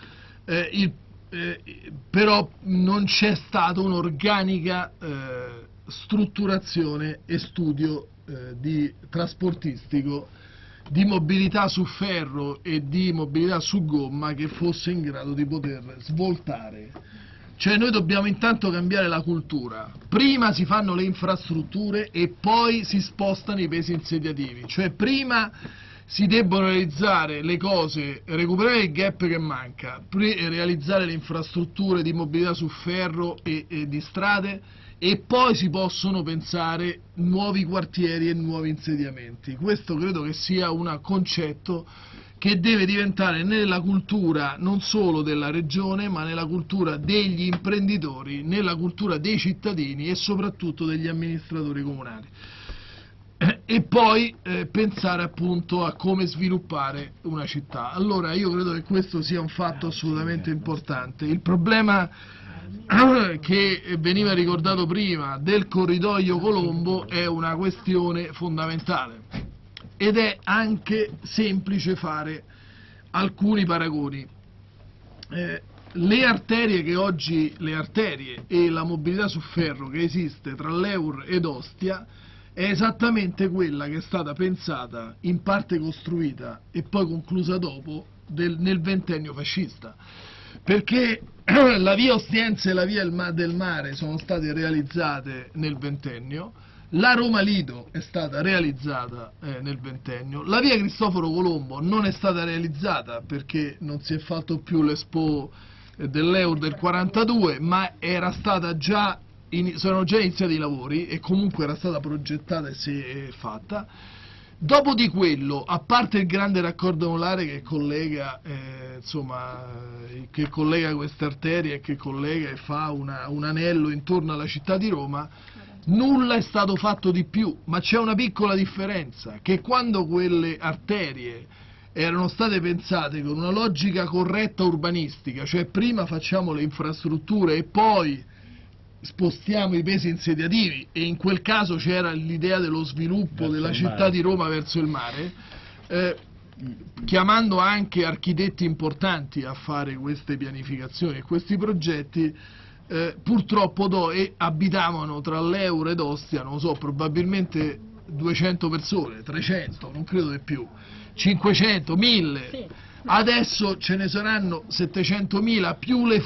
però non c'è stata un'organica strutturazione e studio trasportistico di mobilità su ferro e di mobilità su gomma che fosse in grado di poter svoltare. Cioè noi dobbiamo intanto cambiare la cultura, prima si fanno le infrastrutture e poi si spostano i pesi insediativi, cioè prima si debbono realizzare le cose, recuperare il gap che manca, realizzare le infrastrutture di mobilità su ferro e di strade, e poi si possono pensare nuovi quartieri e nuovi insediamenti. Questo credo che sia un concetto che deve diventare nella cultura non solo della regione, ma nella cultura degli imprenditori, nella cultura dei cittadini e soprattutto degli amministratori comunali. E poi pensare appunto a come sviluppare una città. Allora io credo che questo sia un fatto assolutamente importante. Il problema che veniva ricordato prima del corridoio Colombo è una questione fondamentale ed è anche semplice fare alcuni paragoni. Le arterie che oggi, le arterie e la mobilità su ferro che esiste tra l'Eur ed Ostia è esattamente quella che è stata pensata, in parte costruita e poi conclusa dopo nel ventennio fascista, perché la via Ostiense e la via del Mare sono state realizzate nel ventennio, la Roma Lido è stata realizzata nel ventennio, la via Cristoforo Colombo non è stata realizzata perché non si è fatto più l'Expo dell'Eur del 42, ma era stata già sono già iniziati i lavori e comunque era stata progettata e si è fatta. Dopo di quello, a parte il grande raccordo anulare che collega queste arterie e che collega e fa un anello intorno alla città di Roma, nulla è stato fatto di più, ma c'è una piccola differenza, che quando quelle arterie erano state pensate con una logica corretta urbanistica, cioè prima facciamo le infrastrutture e poi spostiamo i pesi insediativi, e in quel caso c'era l'idea dello sviluppo della città di Roma verso il mare, chiamando anche architetti importanti a fare queste pianificazioni e questi progetti, purtroppo abitavano tra l'Eur ed Ostia, non lo so, probabilmente 200 persone, 300, non credo di più, 500, 1000, sì. Adesso ce ne saranno 700.000 più le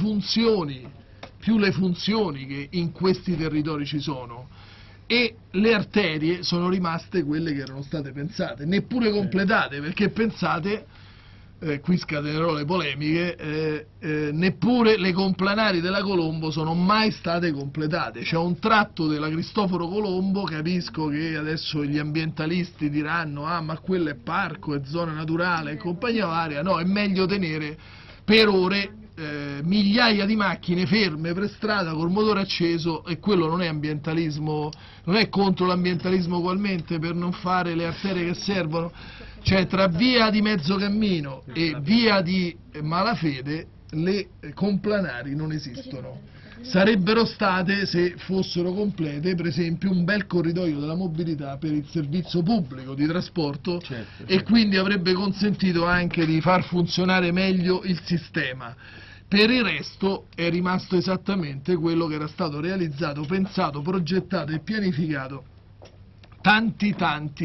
funzioni che in questi territori ci sono, e le arterie sono rimaste quelle che erano state pensate, neppure completate, perché pensate, qui scatenerò le polemiche, neppure le complanari della Colombo sono mai state completate. C'è un tratto della Cristoforo Colombo, capisco che adesso gli ambientalisti diranno ma quello è parco, è zona naturale, è compagnia varia, no, è meglio tenere per ore migliaia di macchine ferme per strada col motore acceso, e quello non è ambientalismo, non è contro l'ambientalismo ugualmente, per non fare le arterie che servono. Cioè, tra via di mezzo cammino e via di malafede le complanari non esistono. Sarebbero state, se fossero complete, per esempio un bel corridoio della mobilità per il servizio pubblico di trasporto, certo. E quindi avrebbe consentito anche di far funzionare meglio il sistema. Per il resto è rimasto esattamente quello che era stato realizzato, pensato, progettato e pianificato tanti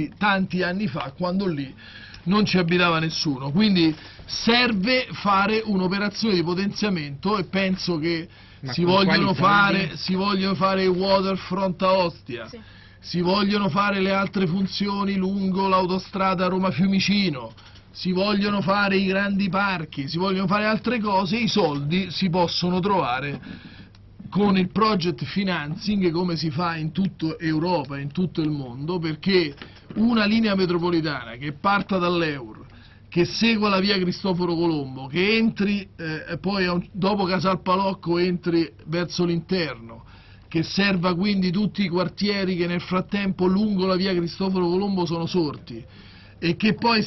anni fa, quando lì non ci abitava nessuno. Quindi serve fare un'operazione di potenziamento, e penso che si vogliono fare i waterfront a Ostia, sì. Si vogliono fare le altre funzioni lungo l'autostrada Roma-Fiumicino, si vogliono fare i grandi parchi, si vogliono fare altre cose. I soldi si possono trovare con il project financing, come si fa in tutta Europa, in tutto il mondo, perché una linea metropolitana che parta dall'Eur, che segua la via Cristoforo Colombo, che entri poi dopo Casalpalocco entri verso l'interno, che serva quindi tutti i quartieri che nel frattempo lungo la via Cristoforo Colombo sono sorti, e che poi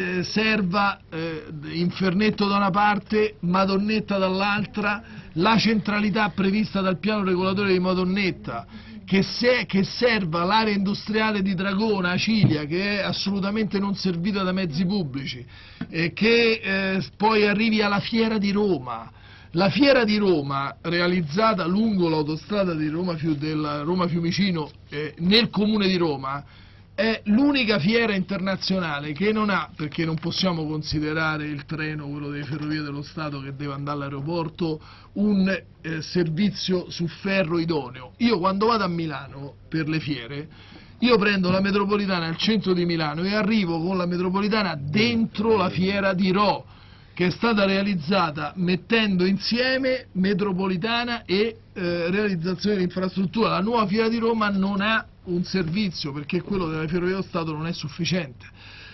serva Infernetto da una parte, Madonnetta dall'altra, la centralità prevista dal piano regolatore di Madonnetta, che serva l'area industriale di Dragona, Acilia, che è assolutamente non servita da mezzi pubblici, e che poi arrivi alla Fiera di Roma. La Fiera di Roma, realizzata lungo l'autostrada di Roma Fiumicino nel comune di Roma, è l'unica fiera internazionale che non ha, perché non possiamo considerare il treno, quello delle Ferrovie dello Stato che deve andare all'aeroporto, un servizio su ferro idoneo. Io quando vado a Milano per le fiere, io prendo la metropolitana al centro di Milano e arrivo con la metropolitana dentro la fiera di Rho, che è stata realizzata mettendo insieme metropolitana e realizzazione di infrastruttura. La nuova fiera di Roma non ha un servizio, perché quello della Ferrovia dello Stato non è sufficiente.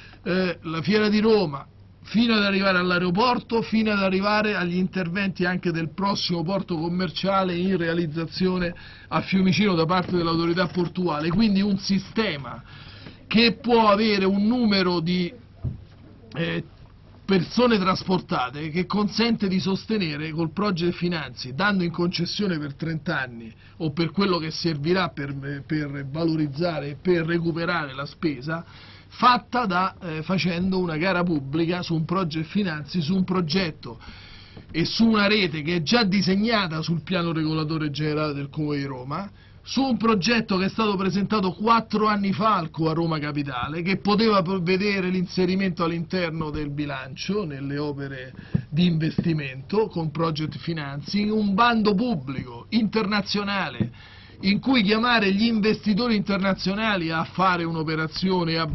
La Fiera di Roma, fino ad arrivare all'aeroporto, fino ad arrivare agli interventi anche del prossimo porto commerciale in realizzazione a Fiumicino da parte dell'autorità portuale, quindi un sistema che può avere un numero di persone trasportate, che consente di sostenere col Project Finanzi, dando in concessione per 30 anni o per quello che servirà per valorizzare e per recuperare la spesa, fatta facendo una gara pubblica su un Project Finanzi, su un progetto e su una rete che è già disegnata sul piano regolatore generale del Comune di Roma, su un progetto che è stato presentato 4 anni fa al a Roma Capitale, che poteva vedere l'inserimento all'interno del bilancio, nelle opere di investimento, con Project Financing, un bando pubblico, internazionale, in cui chiamare gli investitori internazionali a fare un'operazione, a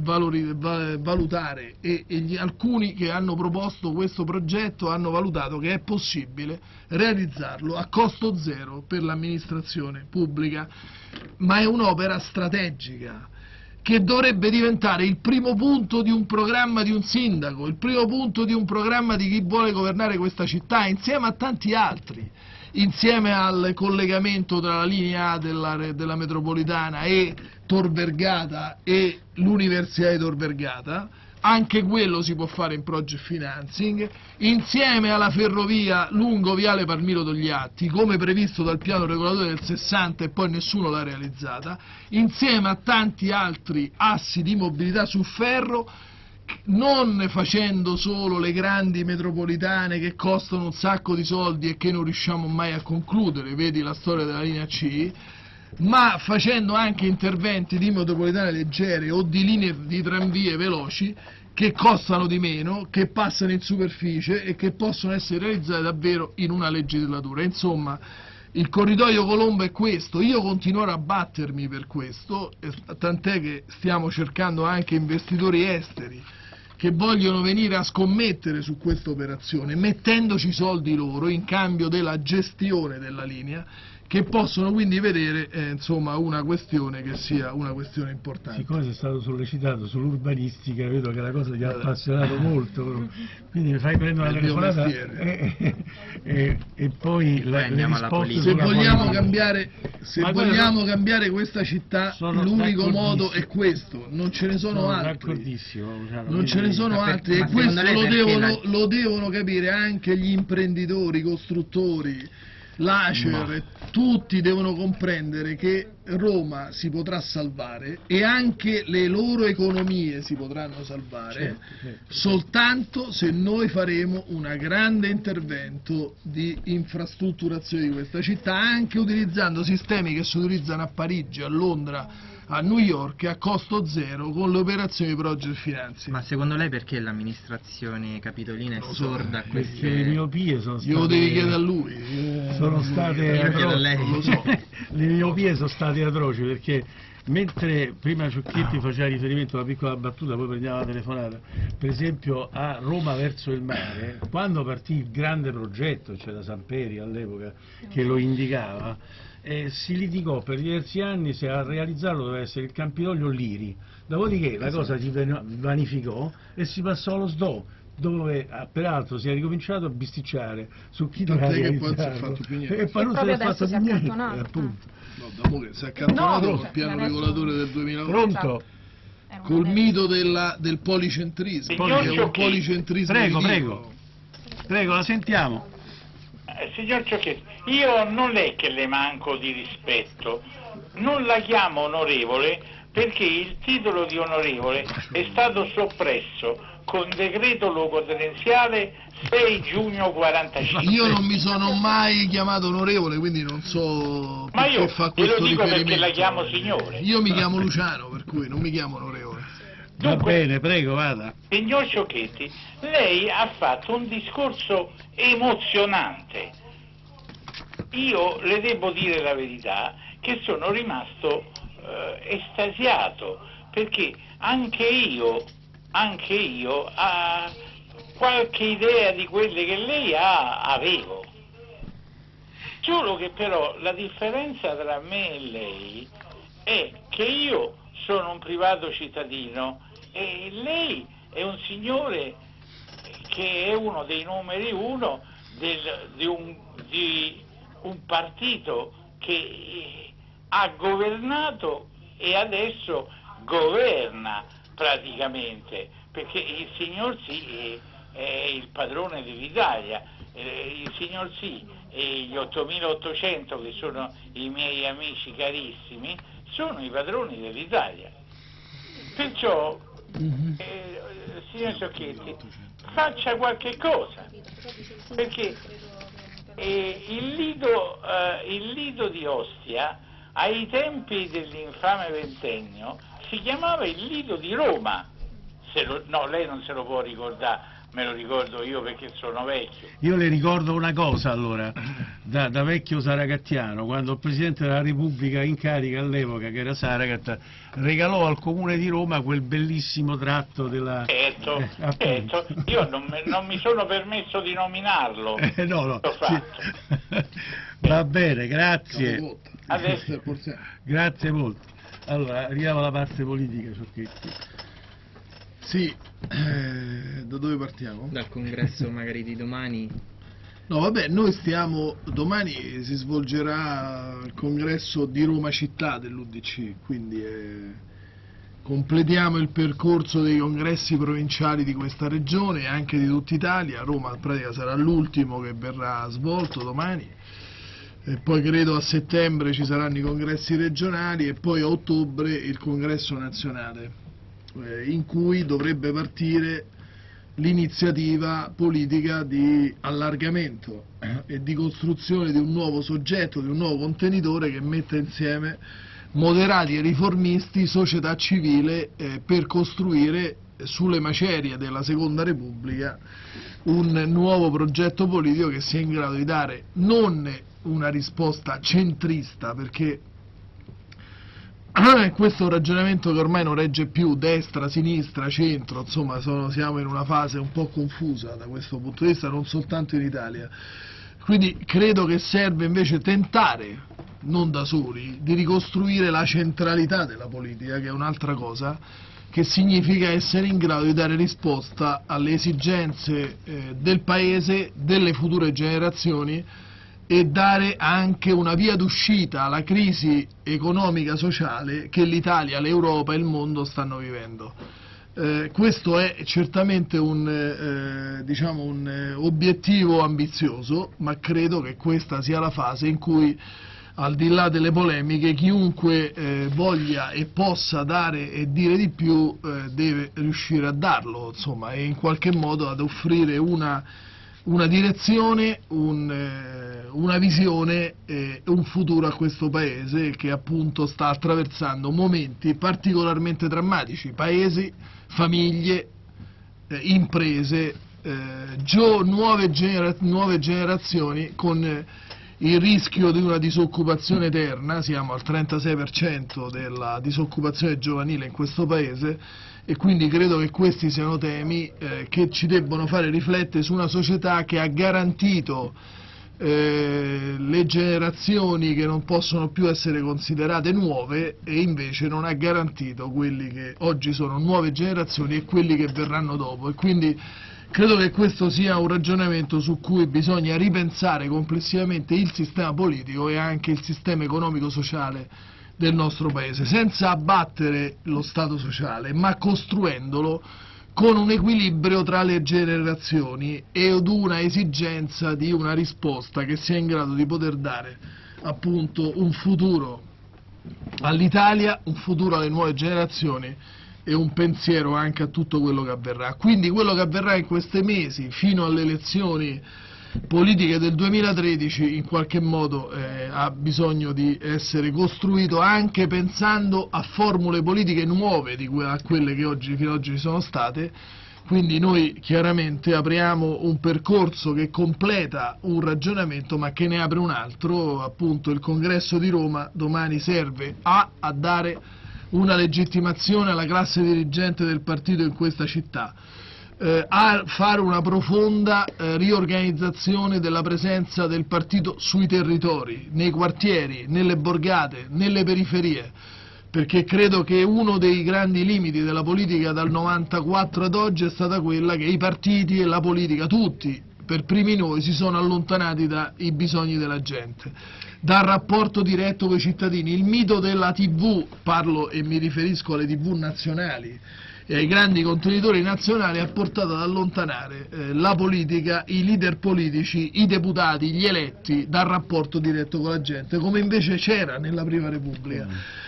valutare, e alcuni che hanno proposto questo progetto hanno valutato che è possibile realizzarlo a costo zero per l'amministrazione pubblica, ma è un'opera strategica che dovrebbe diventare il primo punto di un programma di un sindaco, il primo punto di un programma di chi vuole governare questa città, insieme a tanti altri, insieme al collegamento tra la linea A della metropolitana e Tor Vergata e l'Università di Tor Vergata. Anche quello si può fare in Project Financing, insieme alla ferrovia lungo Viale Palmiro Togliatti, come previsto dal piano regolatore del 60 e poi nessuno l'ha realizzata, insieme a tanti altri assi di mobilità su ferro, non facendo solo le grandi metropolitane che costano un sacco di soldi e che non riusciamo mai a concludere, vedi la storia della linea C, ma facendo anche interventi di metropolitane leggere o di linee di tramvie veloci che costano di meno, che passano in superficie e che possono essere realizzate davvero in una legislatura. Insomma, il corridoio Colombo è questo, io continuerò a battermi per questo, tant'è che stiamo cercando anche investitori esteri che vogliono venire a scommettere su questa operazione, mettendoci soldi loro in cambio della gestione della linea, che possono quindi vedere insomma una questione che sia una questione importante. Siccome sei stato sollecitato sull'urbanistica, vedo che la cosa ti ha appassionato molto, quindi mi fai prendere una telefonata e poi le risposte. Se vogliamo cambiare questa città, l'unico modo è questo, non ce ne sono altri. Non ce ne sono altri, e questo lo devono capire anche gli imprenditori, i costruttori, l'Acer, tutti devono comprendere che Roma si potrà salvare e anche le loro economie si potranno salvare soltanto se noi faremo un grande intervento di infrastrutturazione di questa città, anche utilizzando sistemi che si utilizzano a Parigi, a Londra, a New York a costo zero con le operazioni di Project Finanzi. Ma secondo lei perché l'amministrazione capitolina è sorda a queste... Perché le miopie sono state... Glielo devi chiedere a lui. Sono state atroci. Non lo so. Le miopie sono state atroci, perché mentre prima Ciocchetti faceva riferimento alla piccola battuta, poi prendiamo la telefonata, per esempio a Roma verso il mare, quando partì il grande progetto, c'era Samperi all'epoca che lo indicava, si litigò per diversi anni se a realizzarlo doveva essere il Campidoglio o l'Iri, dopodiché la cosa si vanificò e si passò allo SDO, dove peraltro si è ricominciato a bisticciare su chi doveva realizzarlo, e poi non se ne è fatto più niente, appunto. No, dopo che si è accantonato col piano regolatore del 2008. Pronto? Col mito del policentrismo, che è un policentrismo. Prego, la sentiamo. Signor Ciocchetti, io non è che le manco di rispetto, non la chiamo onorevole perché il titolo di onorevole è stato soppresso con decreto locotenenziale 6 giugno 45. Io non mi sono mai chiamato onorevole, quindi non so perché fa questo riferimento. Ma io dico perché la chiamo signore. Io mi chiamo Luciano, per cui non mi chiamo onorevole. Va bene, prego, vada. Signor Ciocchetti, lei ha fatto un discorso emozionante. Io le devo dire la verità che sono rimasto estasiato, perché anche io qualche idea di quelle che lei ha avevo. Solo che però la differenza tra me e lei è che io sono un privato cittadino e lei è un signore che è uno dei numeri uno di un partito che ha governato e adesso governa praticamente, perché il signor sì è il padrone dell'Italia, il signor Sì e gli 8800 che sono i miei amici carissimi sono i padroni dell'Italia. Perciò, signor Ciocchetti, faccia qualche cosa, perché il lido di Ostia ai tempi dell'infame ventennio si chiamava il lido di Roma. No, lei non se lo può ricordare, me lo ricordo io perché sono vecchio. Io le ricordo una cosa allora, da vecchio saragattiano, quando il Presidente della Repubblica in carica all'epoca, che era Saragat, regalò al Comune di Roma quel bellissimo tratto della... Certo, io non mi sono permesso di nominarlo. No, sì. Va bene, grazie. Adesso. Grazie molto. Allora, arriviamo alla parte politica, Ciocchetti. Sì, da dove partiamo? Dal congresso magari di domani. No, vabbè, noi stiamo, domani si svolgerà il congresso di Roma città dell'UDC, quindi completiamo il percorso dei congressi provinciali di questa regione e anche di tutta Italia. Roma in pratica sarà l'ultimo che verrà svolto domani, e poi credo a settembre ci saranno i congressi regionali e poi a ottobre il congresso nazionale, in cui dovrebbe partire l'iniziativa politica di allargamento e di costruzione di un nuovo soggetto, di un nuovo contenitore che metta insieme moderati e riformisti, società civile, per costruire sulle macerie della Seconda Repubblica un nuovo progetto politico che sia in grado di dare non una risposta centrista, perché questo è un ragionamento che ormai non regge più, destra, sinistra, centro, insomma siamo in una fase un po' confusa da questo punto di vista, non soltanto in Italia. Quindi credo che serve invece tentare, non da soli, di ricostruire la centralità della politica, che è un'altra cosa, che significa essere in grado di dare risposta alle esigenze del Paese, delle future generazioni, e dare anche una via d'uscita alla crisi economica sociale che l'Italia, l'Europa e il mondo stanno vivendo. Questo è certamente un obiettivo ambizioso, ma credo che questa sia la fase in cui, al di là delle polemiche, chiunque voglia e possa dare e dire di più deve riuscire a darlo, insomma, e in qualche modo ad offrire una direzione, una visione e un futuro a questo Paese che appunto sta attraversando momenti particolarmente drammatici, paesi, famiglie, imprese, nuove generazioni, con il rischio di una disoccupazione eterna. Siamo al 36% della disoccupazione giovanile in questo Paese, e quindi credo che questi siano temi che ci debbono fare riflettere su una società che ha garantito le generazioni che non possono più essere considerate nuove, e invece non ha garantito quelli che oggi sono nuove generazioni e quelli che verranno dopo. E quindi credo che questo sia un ragionamento su cui bisogna ripensare complessivamente il sistema politico e anche il sistema economico-sociale del nostro Paese, senza abbattere lo Stato sociale, ma costruendolo con un equilibrio tra le generazioni e ad una esigenza di una risposta che sia in grado di poter dare appunto un futuro all'Italia, un futuro alle nuove generazioni e un pensiero anche a tutto quello che avverrà. Quindi quello che avverrà in questi mesi fino alle elezioni politiche del 2013 in qualche modo ha bisogno di essere costruito anche pensando a formule politiche nuove a quelle che fino ad oggi ci sono state. Quindi noi chiaramente apriamo un percorso che completa un ragionamento ma che ne apre un altro. Appunto il congresso di Roma domani serve a dare una legittimazione alla classe dirigente del partito in questa città, a fare una profonda riorganizzazione della presenza del partito sui territori, nei quartieri, nelle borgate, nelle periferie, perché credo che uno dei grandi limiti della politica dal 94 ad oggi è stata quella che i partiti e la politica, tutti, per primi noi, si sono allontanati dai bisogni della gente, dal rapporto diretto con i cittadini. Il mito della TV, parlo e mi riferisco alle TV nazionali, e ai grandi contenitori nazionali ha portato ad allontanare la politica, i leader politici, i deputati, gli eletti dal rapporto diretto con la gente, come invece c'era nella Prima Repubblica.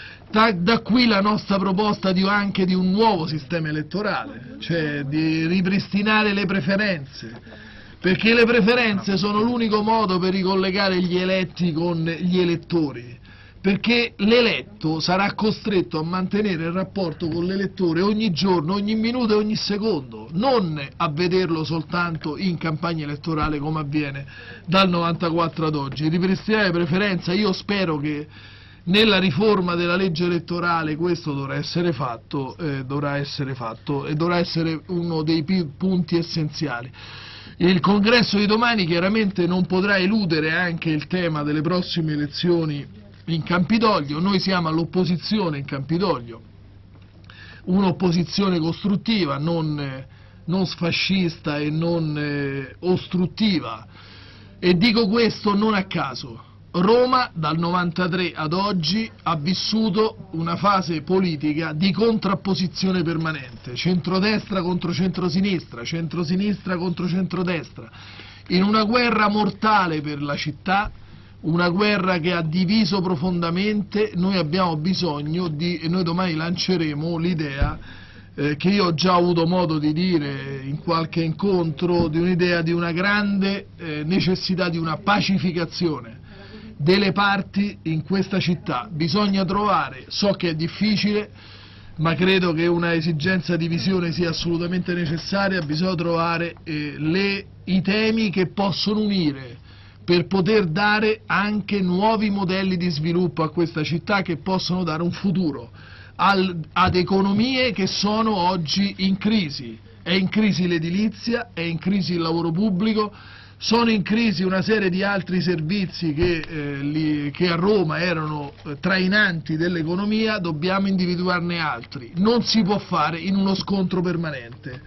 Da qui la nostra proposta anche di un nuovo sistema elettorale, cioè di ripristinare le preferenze, perché le preferenze sono l'unico modo per ricollegare gli eletti con gli elettori, perché l'eletto sarà costretto a mantenere il rapporto con l'elettore ogni giorno, ogni minuto e ogni secondo, non a vederlo soltanto in campagna elettorale come avviene dal 94 ad oggi. Ripristinare le preferenze, io spero che nella riforma della legge elettorale questo dovrà essere fatto e dovrà essere uno dei punti essenziali. Il congresso di domani chiaramente non potrà eludere anche il tema delle prossime elezioni in Campidoglio. Noi siamo all'opposizione in Campidoglio, un'opposizione costruttiva, non sfascista e non ostruttiva, e dico questo non a caso. Roma dal 93 ad oggi ha vissuto una fase politica di contrapposizione permanente, centrodestra contro centrosinistra, centrosinistra contro centrodestra, in una guerra mortale per la città, una guerra che ha diviso profondamente. Noi abbiamo bisogno e noi domani lanceremo l'idea che io ho già avuto modo di dire in qualche incontro, di un'idea di una grande necessità di una pacificazione delle parti in questa città. Bisogna trovare, so che è difficile, ma credo che una esigenza di visione sia assolutamente necessaria, bisogna trovare i temi che possono unire per poter dare anche nuovi modelli di sviluppo a questa città, che possono dare un futuro ad economie che sono oggi in crisi. È in crisi l'edilizia, è in crisi il lavoro pubblico, sono in crisi una serie di altri servizi che a Roma erano trainanti dell'economia, dobbiamo individuarne altri. Non si può fare in uno scontro permanente.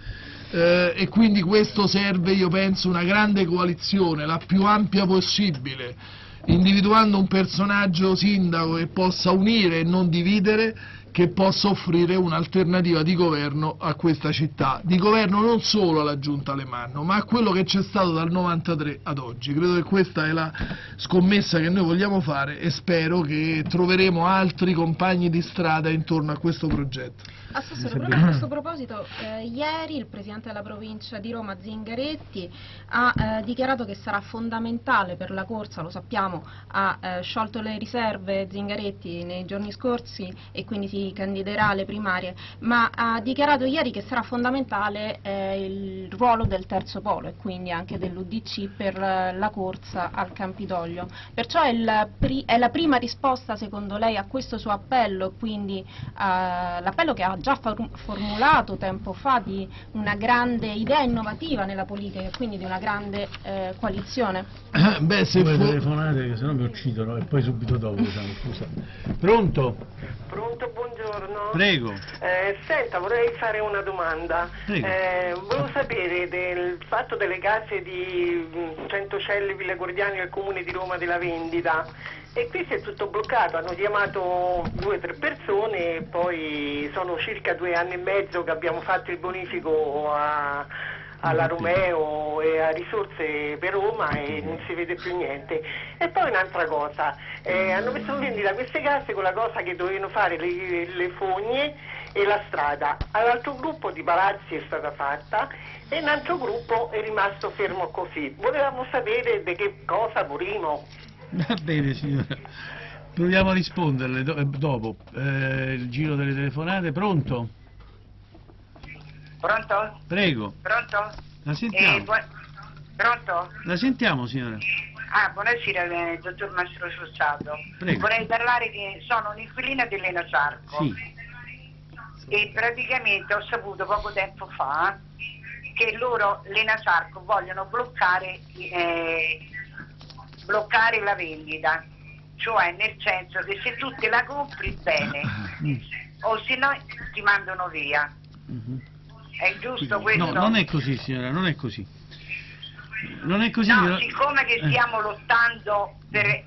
E quindi questo serve, io penso, una grande coalizione, la più ampia possibile, individuando un personaggio sindaco che possa unire e non dividere, che possa offrire un'alternativa di governo a questa città, di governo non solo alla Giunta Alemanno, ma a quello che c'è stato dal 93 ad oggi. Credo che questa è la scommessa che noi vogliamo fare e spero che troveremo altri compagni di strada intorno a questo progetto. Assessore, proprio a questo proposito, ieri il Presidente della Provincia di Roma, Zingaretti, ha dichiarato che sarà fondamentale per la corsa, lo sappiamo, ha sciolto le riserve Zingaretti nei giorni scorsi e quindi si candiderà alle primarie, ma ha dichiarato ieri che sarà fondamentale il ruolo del terzo polo e quindi anche dell'UDC per la corsa al Campidoglio. Perciò è la prima risposta, secondo lei, a questo suo appello, quindi l'appello che ha già formulato tempo fa di una grande idea innovativa nella politica e quindi di una grande coalizione? Beh, se telefonate, che se no mi uccidono, e poi subito dopo, diciamo, scusa. Pronto? Pronto, buongiorno. Prego. Senta, vorrei fare una domanda. Volevo sapere del fatto delle case di Centocelli, Villa Gordiani nel comune di Roma della vendita. E qui si è tutto bloccato, hanno chiamato 2 o 3 persone e poi sono circa 2 anni e mezzo che abbiamo fatto il bonifico alla Romeo e a Risorse per Roma e non si vede più niente. E poi un'altra cosa, hanno messo in vendita queste case con la cosa che dovevano fare le fogne e la strada. All'altro gruppo di palazzi è stata fatta e un altro gruppo è rimasto fermo così. Volevamo sapere di che cosa vorremmo. Va bene, signora, proviamo a risponderle dopo il giro delle telefonate. Pronto? Pronto? Prego. Pronto? La sentiamo. Pronto? La sentiamo, signora. Buonasera, dottor Mastro Sussato. Prego. Vorrei parlare che sono un'inquilina dell'Enasarco. Sì. E praticamente ho saputo poco tempo fa che loro, l'Enasarco, vogliono bloccare la vendita, cioè nel senso che se tu te la compri bene o se no ti mandano via. È giusto questo? No, non è così, signora, non è così. Non è così. No, siccome che stiamo lottando per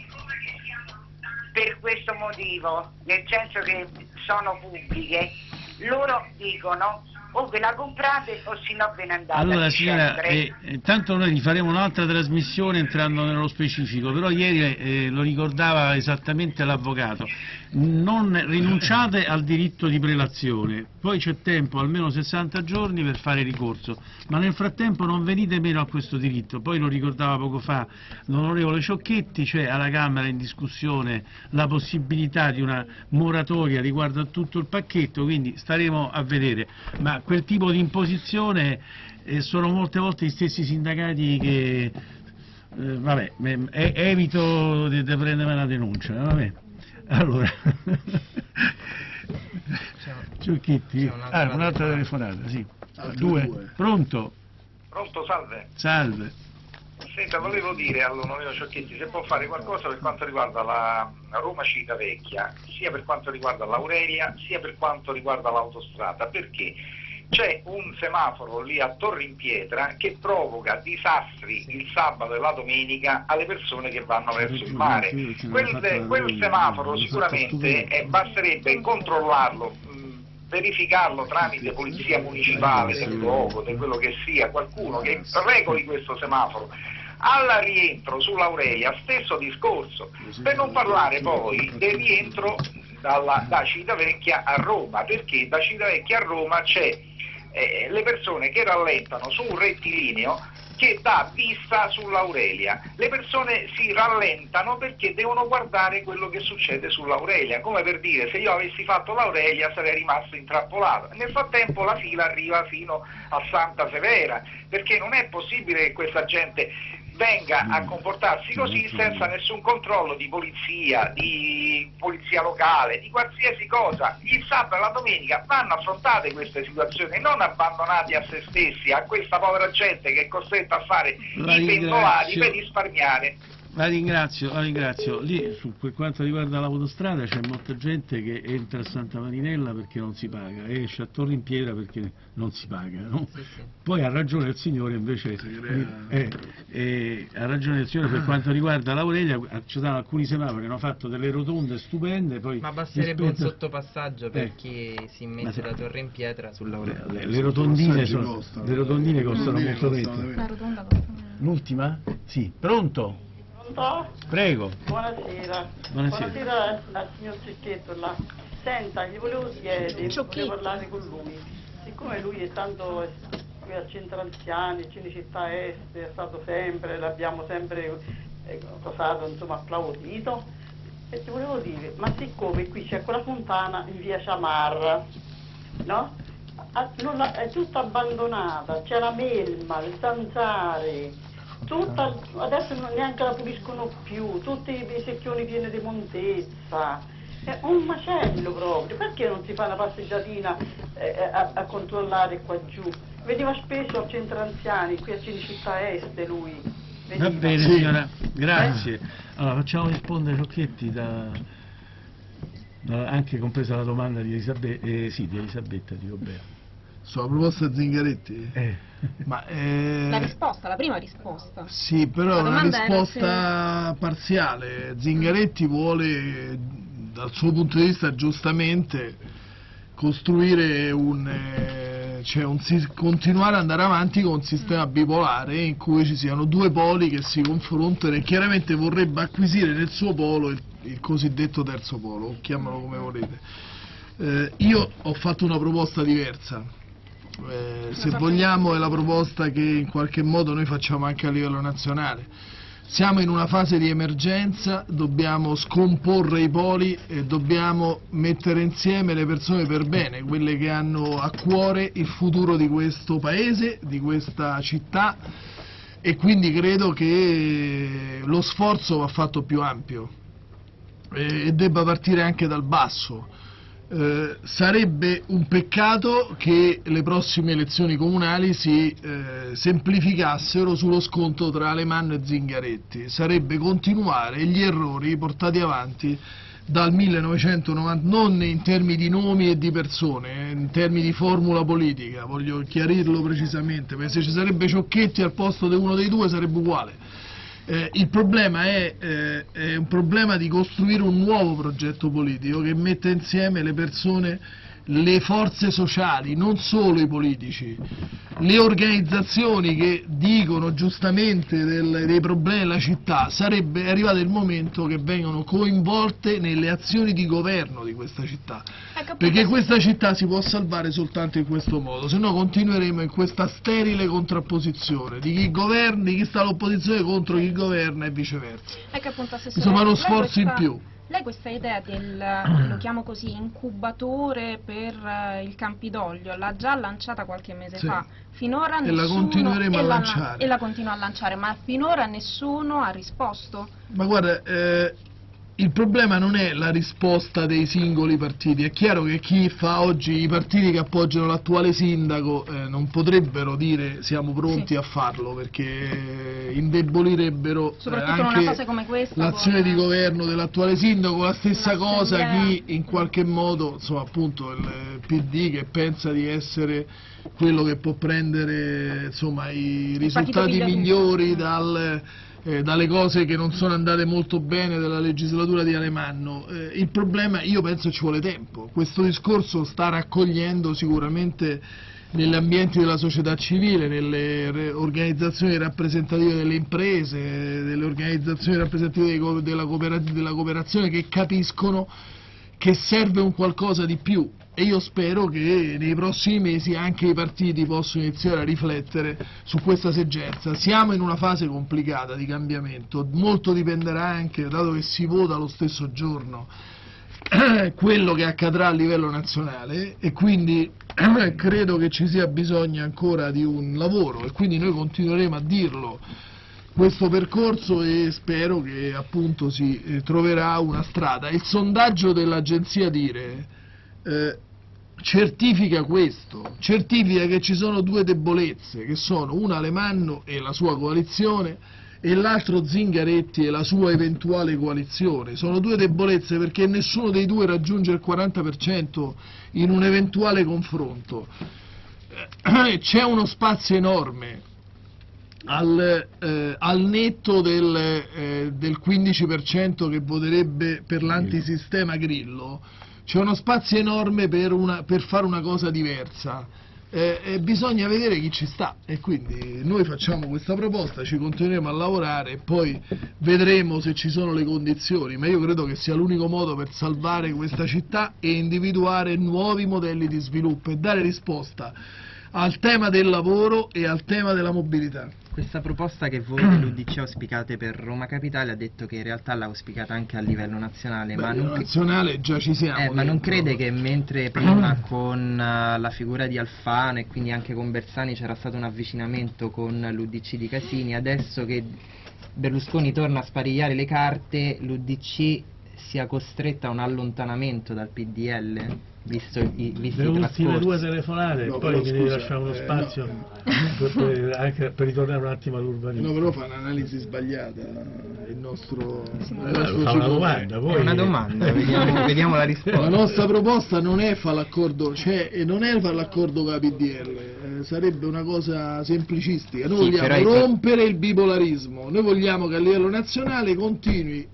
questo motivo, nel senso che sono pubbliche, loro dicono o ve la comprate o se no ve ne andate. Allora signora, intanto noi rifaremo un'altra trasmissione entrando nello specifico, però ieri lo ricordava esattamente l'avvocato, non rinunciate al diritto di prelazione, poi c'è tempo, almeno 60 giorni per fare ricorso, ma nel frattempo non venite meno a questo diritto. Poi lo ricordava poco fa l'onorevole Ciocchetti, c'è alla Camera in discussione la possibilità di una moratoria riguardo a tutto il pacchetto, quindi staremo a vedere, ma quel tipo di imposizione sono molte volte gli stessi sindacati che vabbè, evito di prendere una denuncia, vabbè. Allora Ciocchetti, un'altra telefonata, sì. Due. Pronto? Pronto, salve. Salve. Senta, volevo dire all'onorevole Ciocchetti se può fare qualcosa per quanto riguarda la Roma Civitavecchia, sia per quanto riguarda l'Aurelia, sia per quanto riguarda l'autostrada, perché c'è un semaforo lì a Torre in Pietra che provoca disastri il sabato e la domenica alle persone che vanno verso il mare. Quel semaforo sicuramente basterebbe controllarlo, verificarlo tramite polizia municipale, del luogo, di quello che sia, qualcuno che regoli questo semaforo. Al rientro sull'Aurelia stesso discorso, per non parlare poi del rientro da Civitavecchia a Roma, perché da Civitavecchia a Roma c'è le persone che rallentano su un rettilineo che dà vista sull'Aurelia. Le persone si rallentano perché devono guardare quello che succede sull'Aurelia, come per dire, se io avessi fatto l'Aurelia sarei rimasto intrappolato. Nel frattempo la fila arriva fino a Santa Severa, perché non è possibile che questa gente venga a comportarsi così senza nessun controllo di polizia locale, di qualsiasi cosa. Il sabato e la domenica vanno affrontate queste situazioni, non abbandonati a se stessi, a questa povera gente che è costretta a fare i pendolari per risparmiare. La ringrazio. Lì, per quanto riguarda l'autostrada, c'è molta gente che entra a Santa Marinella perché non si paga, e esce a Torre in Pietra perché non si paga, no? Sì. Poi ha ragione il signore invece, ha ragione il signore per quanto riguarda l'Aurelia, ci sono alcuni semafori che hanno fatto delle rotonde stupende, poi ma basterebbe un sottopassaggio per chi si mette da Torre in Pietra sull'Aurelia. Le rotondine costano molto meno. L'ultima? Sì, pronto? Prego. Buonasera al signor Cicchetto là. Senta, gli volevo chiedere, volevo parlare con lui. Siccome lui è tanto qui al centro anziani, Cinecittà Est, è stato sempre, l'abbiamo sempre cosato, insomma, applaudito. E ti volevo dire, ma siccome qui c'è quella fontana in via Ciamarra, no? È tutta abbandonata, c'è la melma, le zanzare. Adesso neanche la puliscono più, tutti i secchioni pieni di montezza, è un macello proprio. Perché non si fa una passeggiatina a controllare qua giù? Veniva spesso al centro anziani, qui a Cinecittà Est lui. Va bene signora, grazie. Allora facciamo rispondere Ciocchetti anche compresa la domanda di Elisabetta di Roberto. Sulla proposta Zingaretti? La prima risposta. Sì, però è una risposta parziale. Zingaretti vuole, dal suo punto di vista, giustamente costruire continuare ad andare avanti con un sistema bipolare in cui ci siano due poli che si confrontano, e chiaramente vorrebbe acquisire nel suo polo il cosiddetto terzo polo, chiamalo come volete. Io ho fatto una proposta diversa. Se vogliamo è la proposta che in qualche modo noi facciamo anche a livello nazionale. Siamo in una fase di emergenza, dobbiamo scomporre i poli e dobbiamo mettere insieme le persone per bene, quelle che hanno a cuore il futuro di questo paese, di questa città, e quindi credo che lo sforzo va fatto più ampio e debba partire anche dal basso. Sarebbe un peccato che le prossime elezioni comunali si semplificassero sullo scontro tra Alemanno e Zingaretti. Sarebbe continuare gli errori portati avanti dal 1990, non in termini di nomi e di persone, in termini di formula politica, voglio chiarirlo precisamente, perché se ci sarebbe Ciocchetti al posto di uno dei due sarebbe uguale. Il problema è un problema di costruire un nuovo progetto politico che metta insieme le persone le forze sociali, non solo i politici, le organizzazioni che dicono giustamente dei problemi della città, sarebbe arrivato il momento che vengano coinvolte nelle azioni di governo di questa città, perché questa città si può salvare soltanto in questo modo, se no continueremo in questa sterile contrapposizione di chi governa, di chi sta all'opposizione contro chi governa e viceversa. Ecco, appunto, insomma, uno sforzo in più. Lei questa idea del, lo chiamo così, incubatore per il Campidoglio, l'ha già lanciata qualche mese fa, finora nessuno, la continueremo a lanciare. E la continua a lanciare, ma finora nessuno ha risposto? Ma guarda, il problema non è la risposta dei singoli partiti, è chiaro che chi fa oggi, i partiti che appoggiano l'attuale sindaco non potrebbero dire siamo pronti a farlo, perché indebolirebbero soprattutto in una fase come questa l'azione di governo dell'attuale sindaco. La stessa cosa chi in qualche modo, insomma, appunto il PD che pensa di essere quello che può prendere, insomma, i risultati migliori dalle cose che non sono andate molto bene della legislatura di Alemanno. Il problema, io penso, ci vuole tempo. Questo discorso sta raccogliendo sicuramente negli ambienti della società civile, nelle organizzazioni rappresentative delle imprese, delle organizzazioni rappresentative della cooperazione, che capiscono che serve un qualcosa di più, e io spero che nei prossimi mesi anche i partiti possano iniziare a riflettere su questa esigenza. Siamo in una fase complicata di cambiamento, molto dipenderà anche, dato che si vota lo stesso giorno, quello che accadrà a livello nazionale, e quindi credo che ci sia bisogno ancora di un lavoro, e quindi noi continueremo a dirlo questo percorso, e spero che appunto si troverà una strada. Il sondaggio dell'agenzia Dire certifica questo, certifica che ci sono due debolezze, che sono una Alemanno e la sua coalizione, e l'altro Zingaretti e la sua eventuale coalizione. Sono due debolezze perché nessuno dei due raggiunge il 40% in un eventuale confronto. C'è uno spazio enorme al netto del 15% che voterebbe per l'antisistema Grillo. C'è uno spazio enorme per fare una cosa diversa, e bisogna vedere chi ci sta, e quindi noi facciamo questa proposta, ci continueremo a lavorare e poi vedremo se ci sono le condizioni, ma io credo che sia l'unico modo per salvare questa città e individuare nuovi modelli di sviluppo e dare risposta al tema del lavoro e al tema della mobilità. Questa proposta che voi dell'UDC auspicate per Roma Capitale, ha detto che in realtà l'ha auspicata anche a livello nazionale. Beh, ma nazionale già ci siamo. Ma non crede che mentre prima con la figura di Alfano e quindi anche con Bersani c'era stato un avvicinamento con l'UDC di Casini, adesso che Berlusconi torna a sparigliare le carte, l'UDC sia costretta a un allontanamento dal PDL? Visto le ultime due telefonate, no, poi mi devi lasciare uno spazio anche per ritornare un attimo all'urbanismo. No, però fa un'analisi sbagliata il nostro, fa una domanda, poi... È una domanda, vediamo la risposta. La nostra proposta non è fare l'accordo, non è fare l'accordo con la PDL, sarebbe una cosa semplicistica. Noi vogliamo rompere il bipolarismo, noi vogliamo che a livello nazionale continui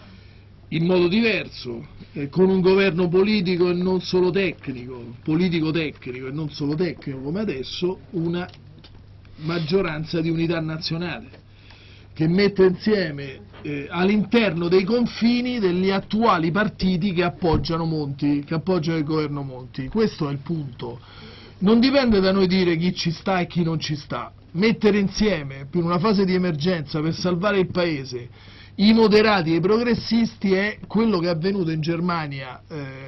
in modo diverso, con un governo politico e non solo tecnico, politico-tecnico e non solo tecnico come adesso, una maggioranza di unità nazionale che mette insieme all'interno dei confini degli attuali partiti che appoggiano Monti, che appoggiano il governo Monti. Questo è il punto. Non dipende da noi dire chi ci sta e chi non ci sta. Mettere insieme in una fase di emergenza per salvare il paese i moderati e i progressisti è quello che è avvenuto in Germania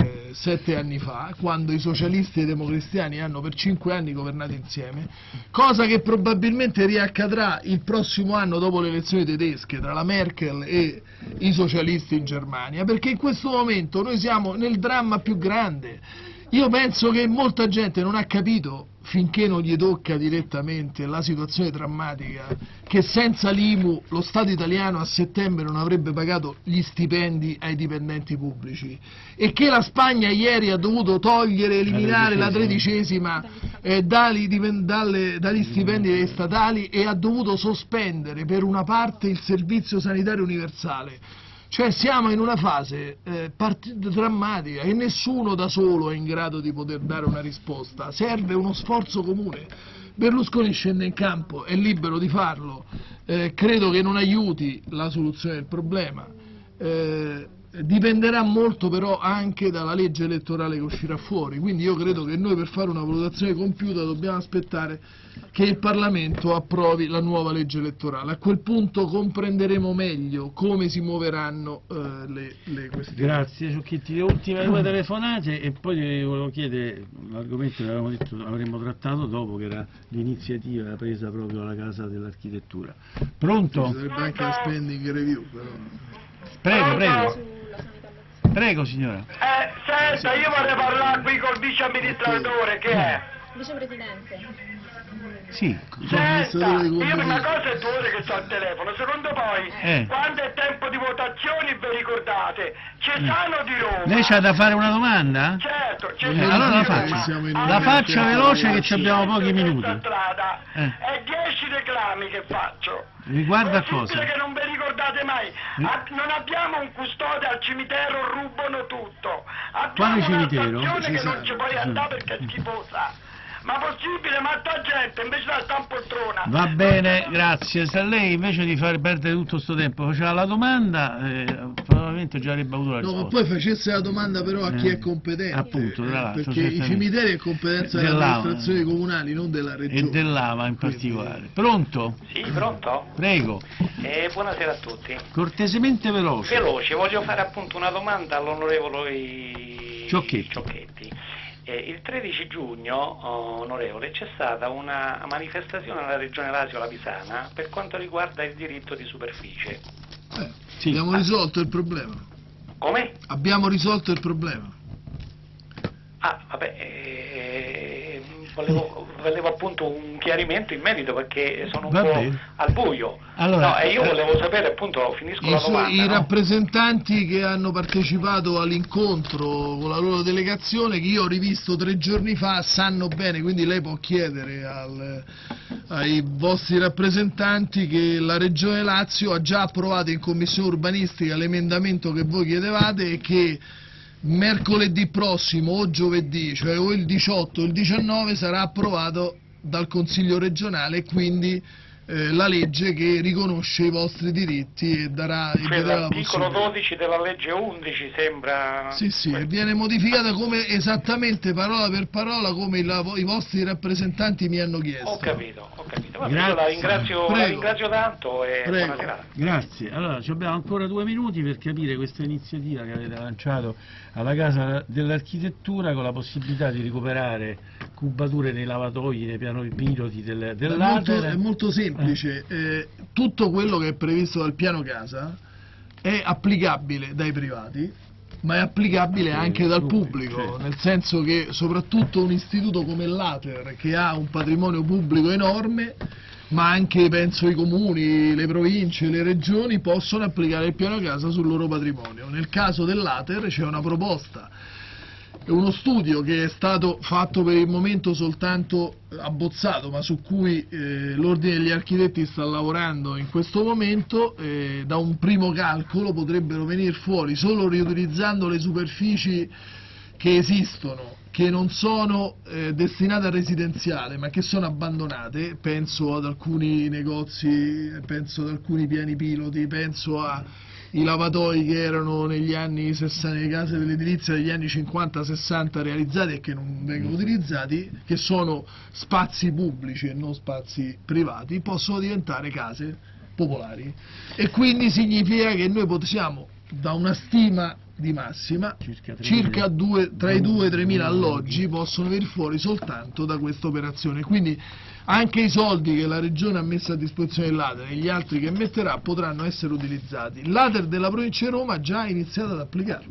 7 anni fa, quando i socialisti e i democristiani hanno per 5 anni governato insieme, cosa che probabilmente riaccadrà il prossimo anno dopo le elezioni tedesche tra la Merkel e i socialisti in Germania, perché in questo momento noi siamo nel dramma più grande. Io penso che molta gente non ha capito, finché non gli tocca direttamente la situazione drammatica, che senza l'IMU lo Stato italiano a settembre non avrebbe pagato gli stipendi ai dipendenti pubblici, e che la Spagna ieri ha dovuto eliminare la 13ª dagli stipendi statali, e ha dovuto sospendere per una parte il servizio sanitario universale. Cioè siamo in una fase drammatica e nessuno da solo è in grado di poter dare una risposta, serve uno sforzo comune. Berlusconi scende in campo, è libero di farlo, credo che non aiuti la soluzione del problema, dipenderà molto però anche dalla legge elettorale che uscirà fuori, quindi io credo che noi per fare una valutazione compiuta dobbiamo aspettare che il Parlamento approvi la nuova legge elettorale. A quel punto comprenderemo meglio come si muoveranno le questioni. Grazie Ciocchetti. Le ultime due telefonate e poi vi volevo chiedere l'argomento che avevamo detto avremmo trattato dopo, che era l'iniziativa presa proprio alla Casa dell'Architettura. Pronto? Ci sarebbe anche la spending review però. Prego. Prego signora. Senta, io vorrei parlare qui col vice amministratore, che è? Vicepresidente. Sì. Senta, io prima cosa è 2 ore che sto al telefono, secondo poi, quando è tempo di votazioni vi ricordate, Cesano di Roma. Lei c'ha da fare una domanda? Certo, allora la faccia. La faccia veloce che ci abbiamo pochi minuti. Strada, è 10 reclami che faccio. Riguarda cosa? Che non vi ricordate mai. Non abbiamo un custode al cimitero, rubano tutto. Quale cimitero? Che non ci puoi andare perché è schifosa. Ma possibile, ma sta gente invece da sta in poltrona. Va bene, grazie. Se lei invece di far perdere tutto questo tempo faceva la domanda, probabilmente già avrebbe avuto la risposta. No, ma poi facesse la domanda però a chi è competente. Appunto, perché i cimiteri è competenza delle amministrazioni comunali, non della regione. E dell'AMA in particolare. Pronto? Sì, pronto? Prego. Buonasera a tutti. Cortesemente veloce. Veloce, voglio fare appunto una domanda all'onorevole Ciocchetti. Il 13 giugno, onorevole, c'è stata una manifestazione nella regione Lazio, la Pisana, per quanto riguarda il diritto di superficie. Sì. Abbiamo risolto il problema. Come? Abbiamo risolto il problema. Volevo appunto un chiarimento in merito perché sono un po' al buio. Allora, io volevo sapere appunto, finisco la domanda. I rappresentanti che hanno partecipato all'incontro con la loro delegazione, che io ho rivisto 3 giorni fa, sanno bene, quindi lei può chiedere ai vostri rappresentanti che la Regione Lazio ha già approvato in Commissione Urbanistica l'emendamento che voi chiedevate e che mercoledì prossimo o giovedì, cioè o il 18 o il 19, sarà approvato dal Consiglio regionale e quindi la legge che riconosce i vostri diritti e darà l'articolo 12 della legge 11 sembra... Sì, e viene modificata come esattamente parola per parola come i vostri rappresentanti mi hanno chiesto. Ho capito. Io la ringrazio tanto e buona serata. Grazie. Allora, abbiamo ancora 2 minuti per capire questa iniziativa che avete lanciato alla Casa dell'Architettura con la possibilità di recuperare cubature nei lavatoi, nei piani piloti dell'Ater. È molto semplice, tutto quello che è previsto dal piano casa è applicabile dai privati, ma è applicabile anche dal pubblico, nel senso che soprattutto un istituto come l'Ater, che ha un patrimonio pubblico enorme, ma anche penso i comuni, le province, le regioni possono applicare il piano casa sul loro patrimonio. Nel caso dell'Ater c'è una proposta, uno studio che è stato fatto per il momento soltanto abbozzato, ma su cui l'Ordine degli Architetti sta lavorando in questo momento. Da un primo calcolo potrebbero venire fuori, solo riutilizzando le superfici che esistono, che non sono destinate a residenziale ma che sono abbandonate, penso ad alcuni negozi, penso ad alcuni piani piloti, penso ai lavatoi che erano negli anni 60, nelle case dell'edilizia degli anni 50-60 realizzati e che non vengono utilizzati, che sono spazi pubblici e non spazi privati, possono diventare case popolari, e quindi significa che noi possiamo, da una stima di massima, circa tra i 2 e i 3.000 alloggi possono venire fuori soltanto da questa operazione. Quindi anche i soldi che la Regione ha messo a disposizione dell'Ater e gli altri che metterà potranno essere utilizzati. L'Ater della provincia di Roma ha già iniziato ad applicarlo.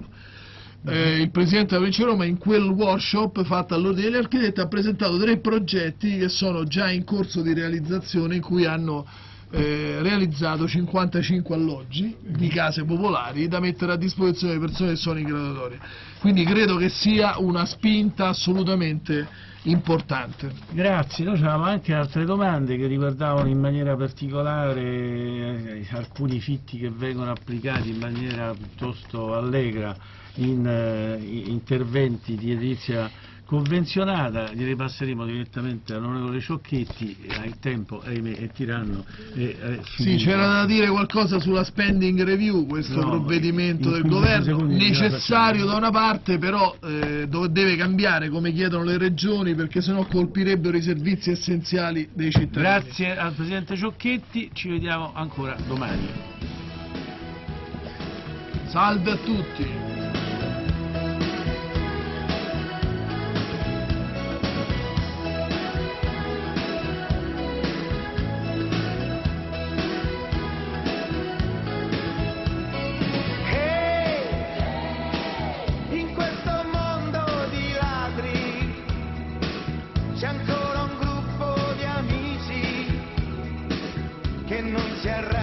Il Presidente della provincia di Roma in quel workshop fatto all'Ordine degli Architetti ha presentato 3 progetti che sono già in corso di realizzazione, in cui hanno realizzato 55 alloggi di case popolari da mettere a disposizione delle persone che sono in graduatoria. Quindi credo che sia una spinta assolutamente importante. Grazie. Noi avevamo anche altre domande che riguardavano in maniera particolare alcuni fitti che vengono applicati in maniera piuttosto allegra in interventi di edilizia convenzionata. Gli ripasseremo direttamente all'onorevole Ciocchetti, il tempo è tiranno. Sì, c'era da dire qualcosa sulla spending review, questo provvedimento del governo, necessario da una parte, però deve cambiare come chiedono le regioni, perché sennò colpirebbero i servizi essenziali dei cittadini. Grazie al Presidente Ciocchetti, ci vediamo ancora domani. Salve a tutti. C'è ancora un gruppo di amici che non si arrende.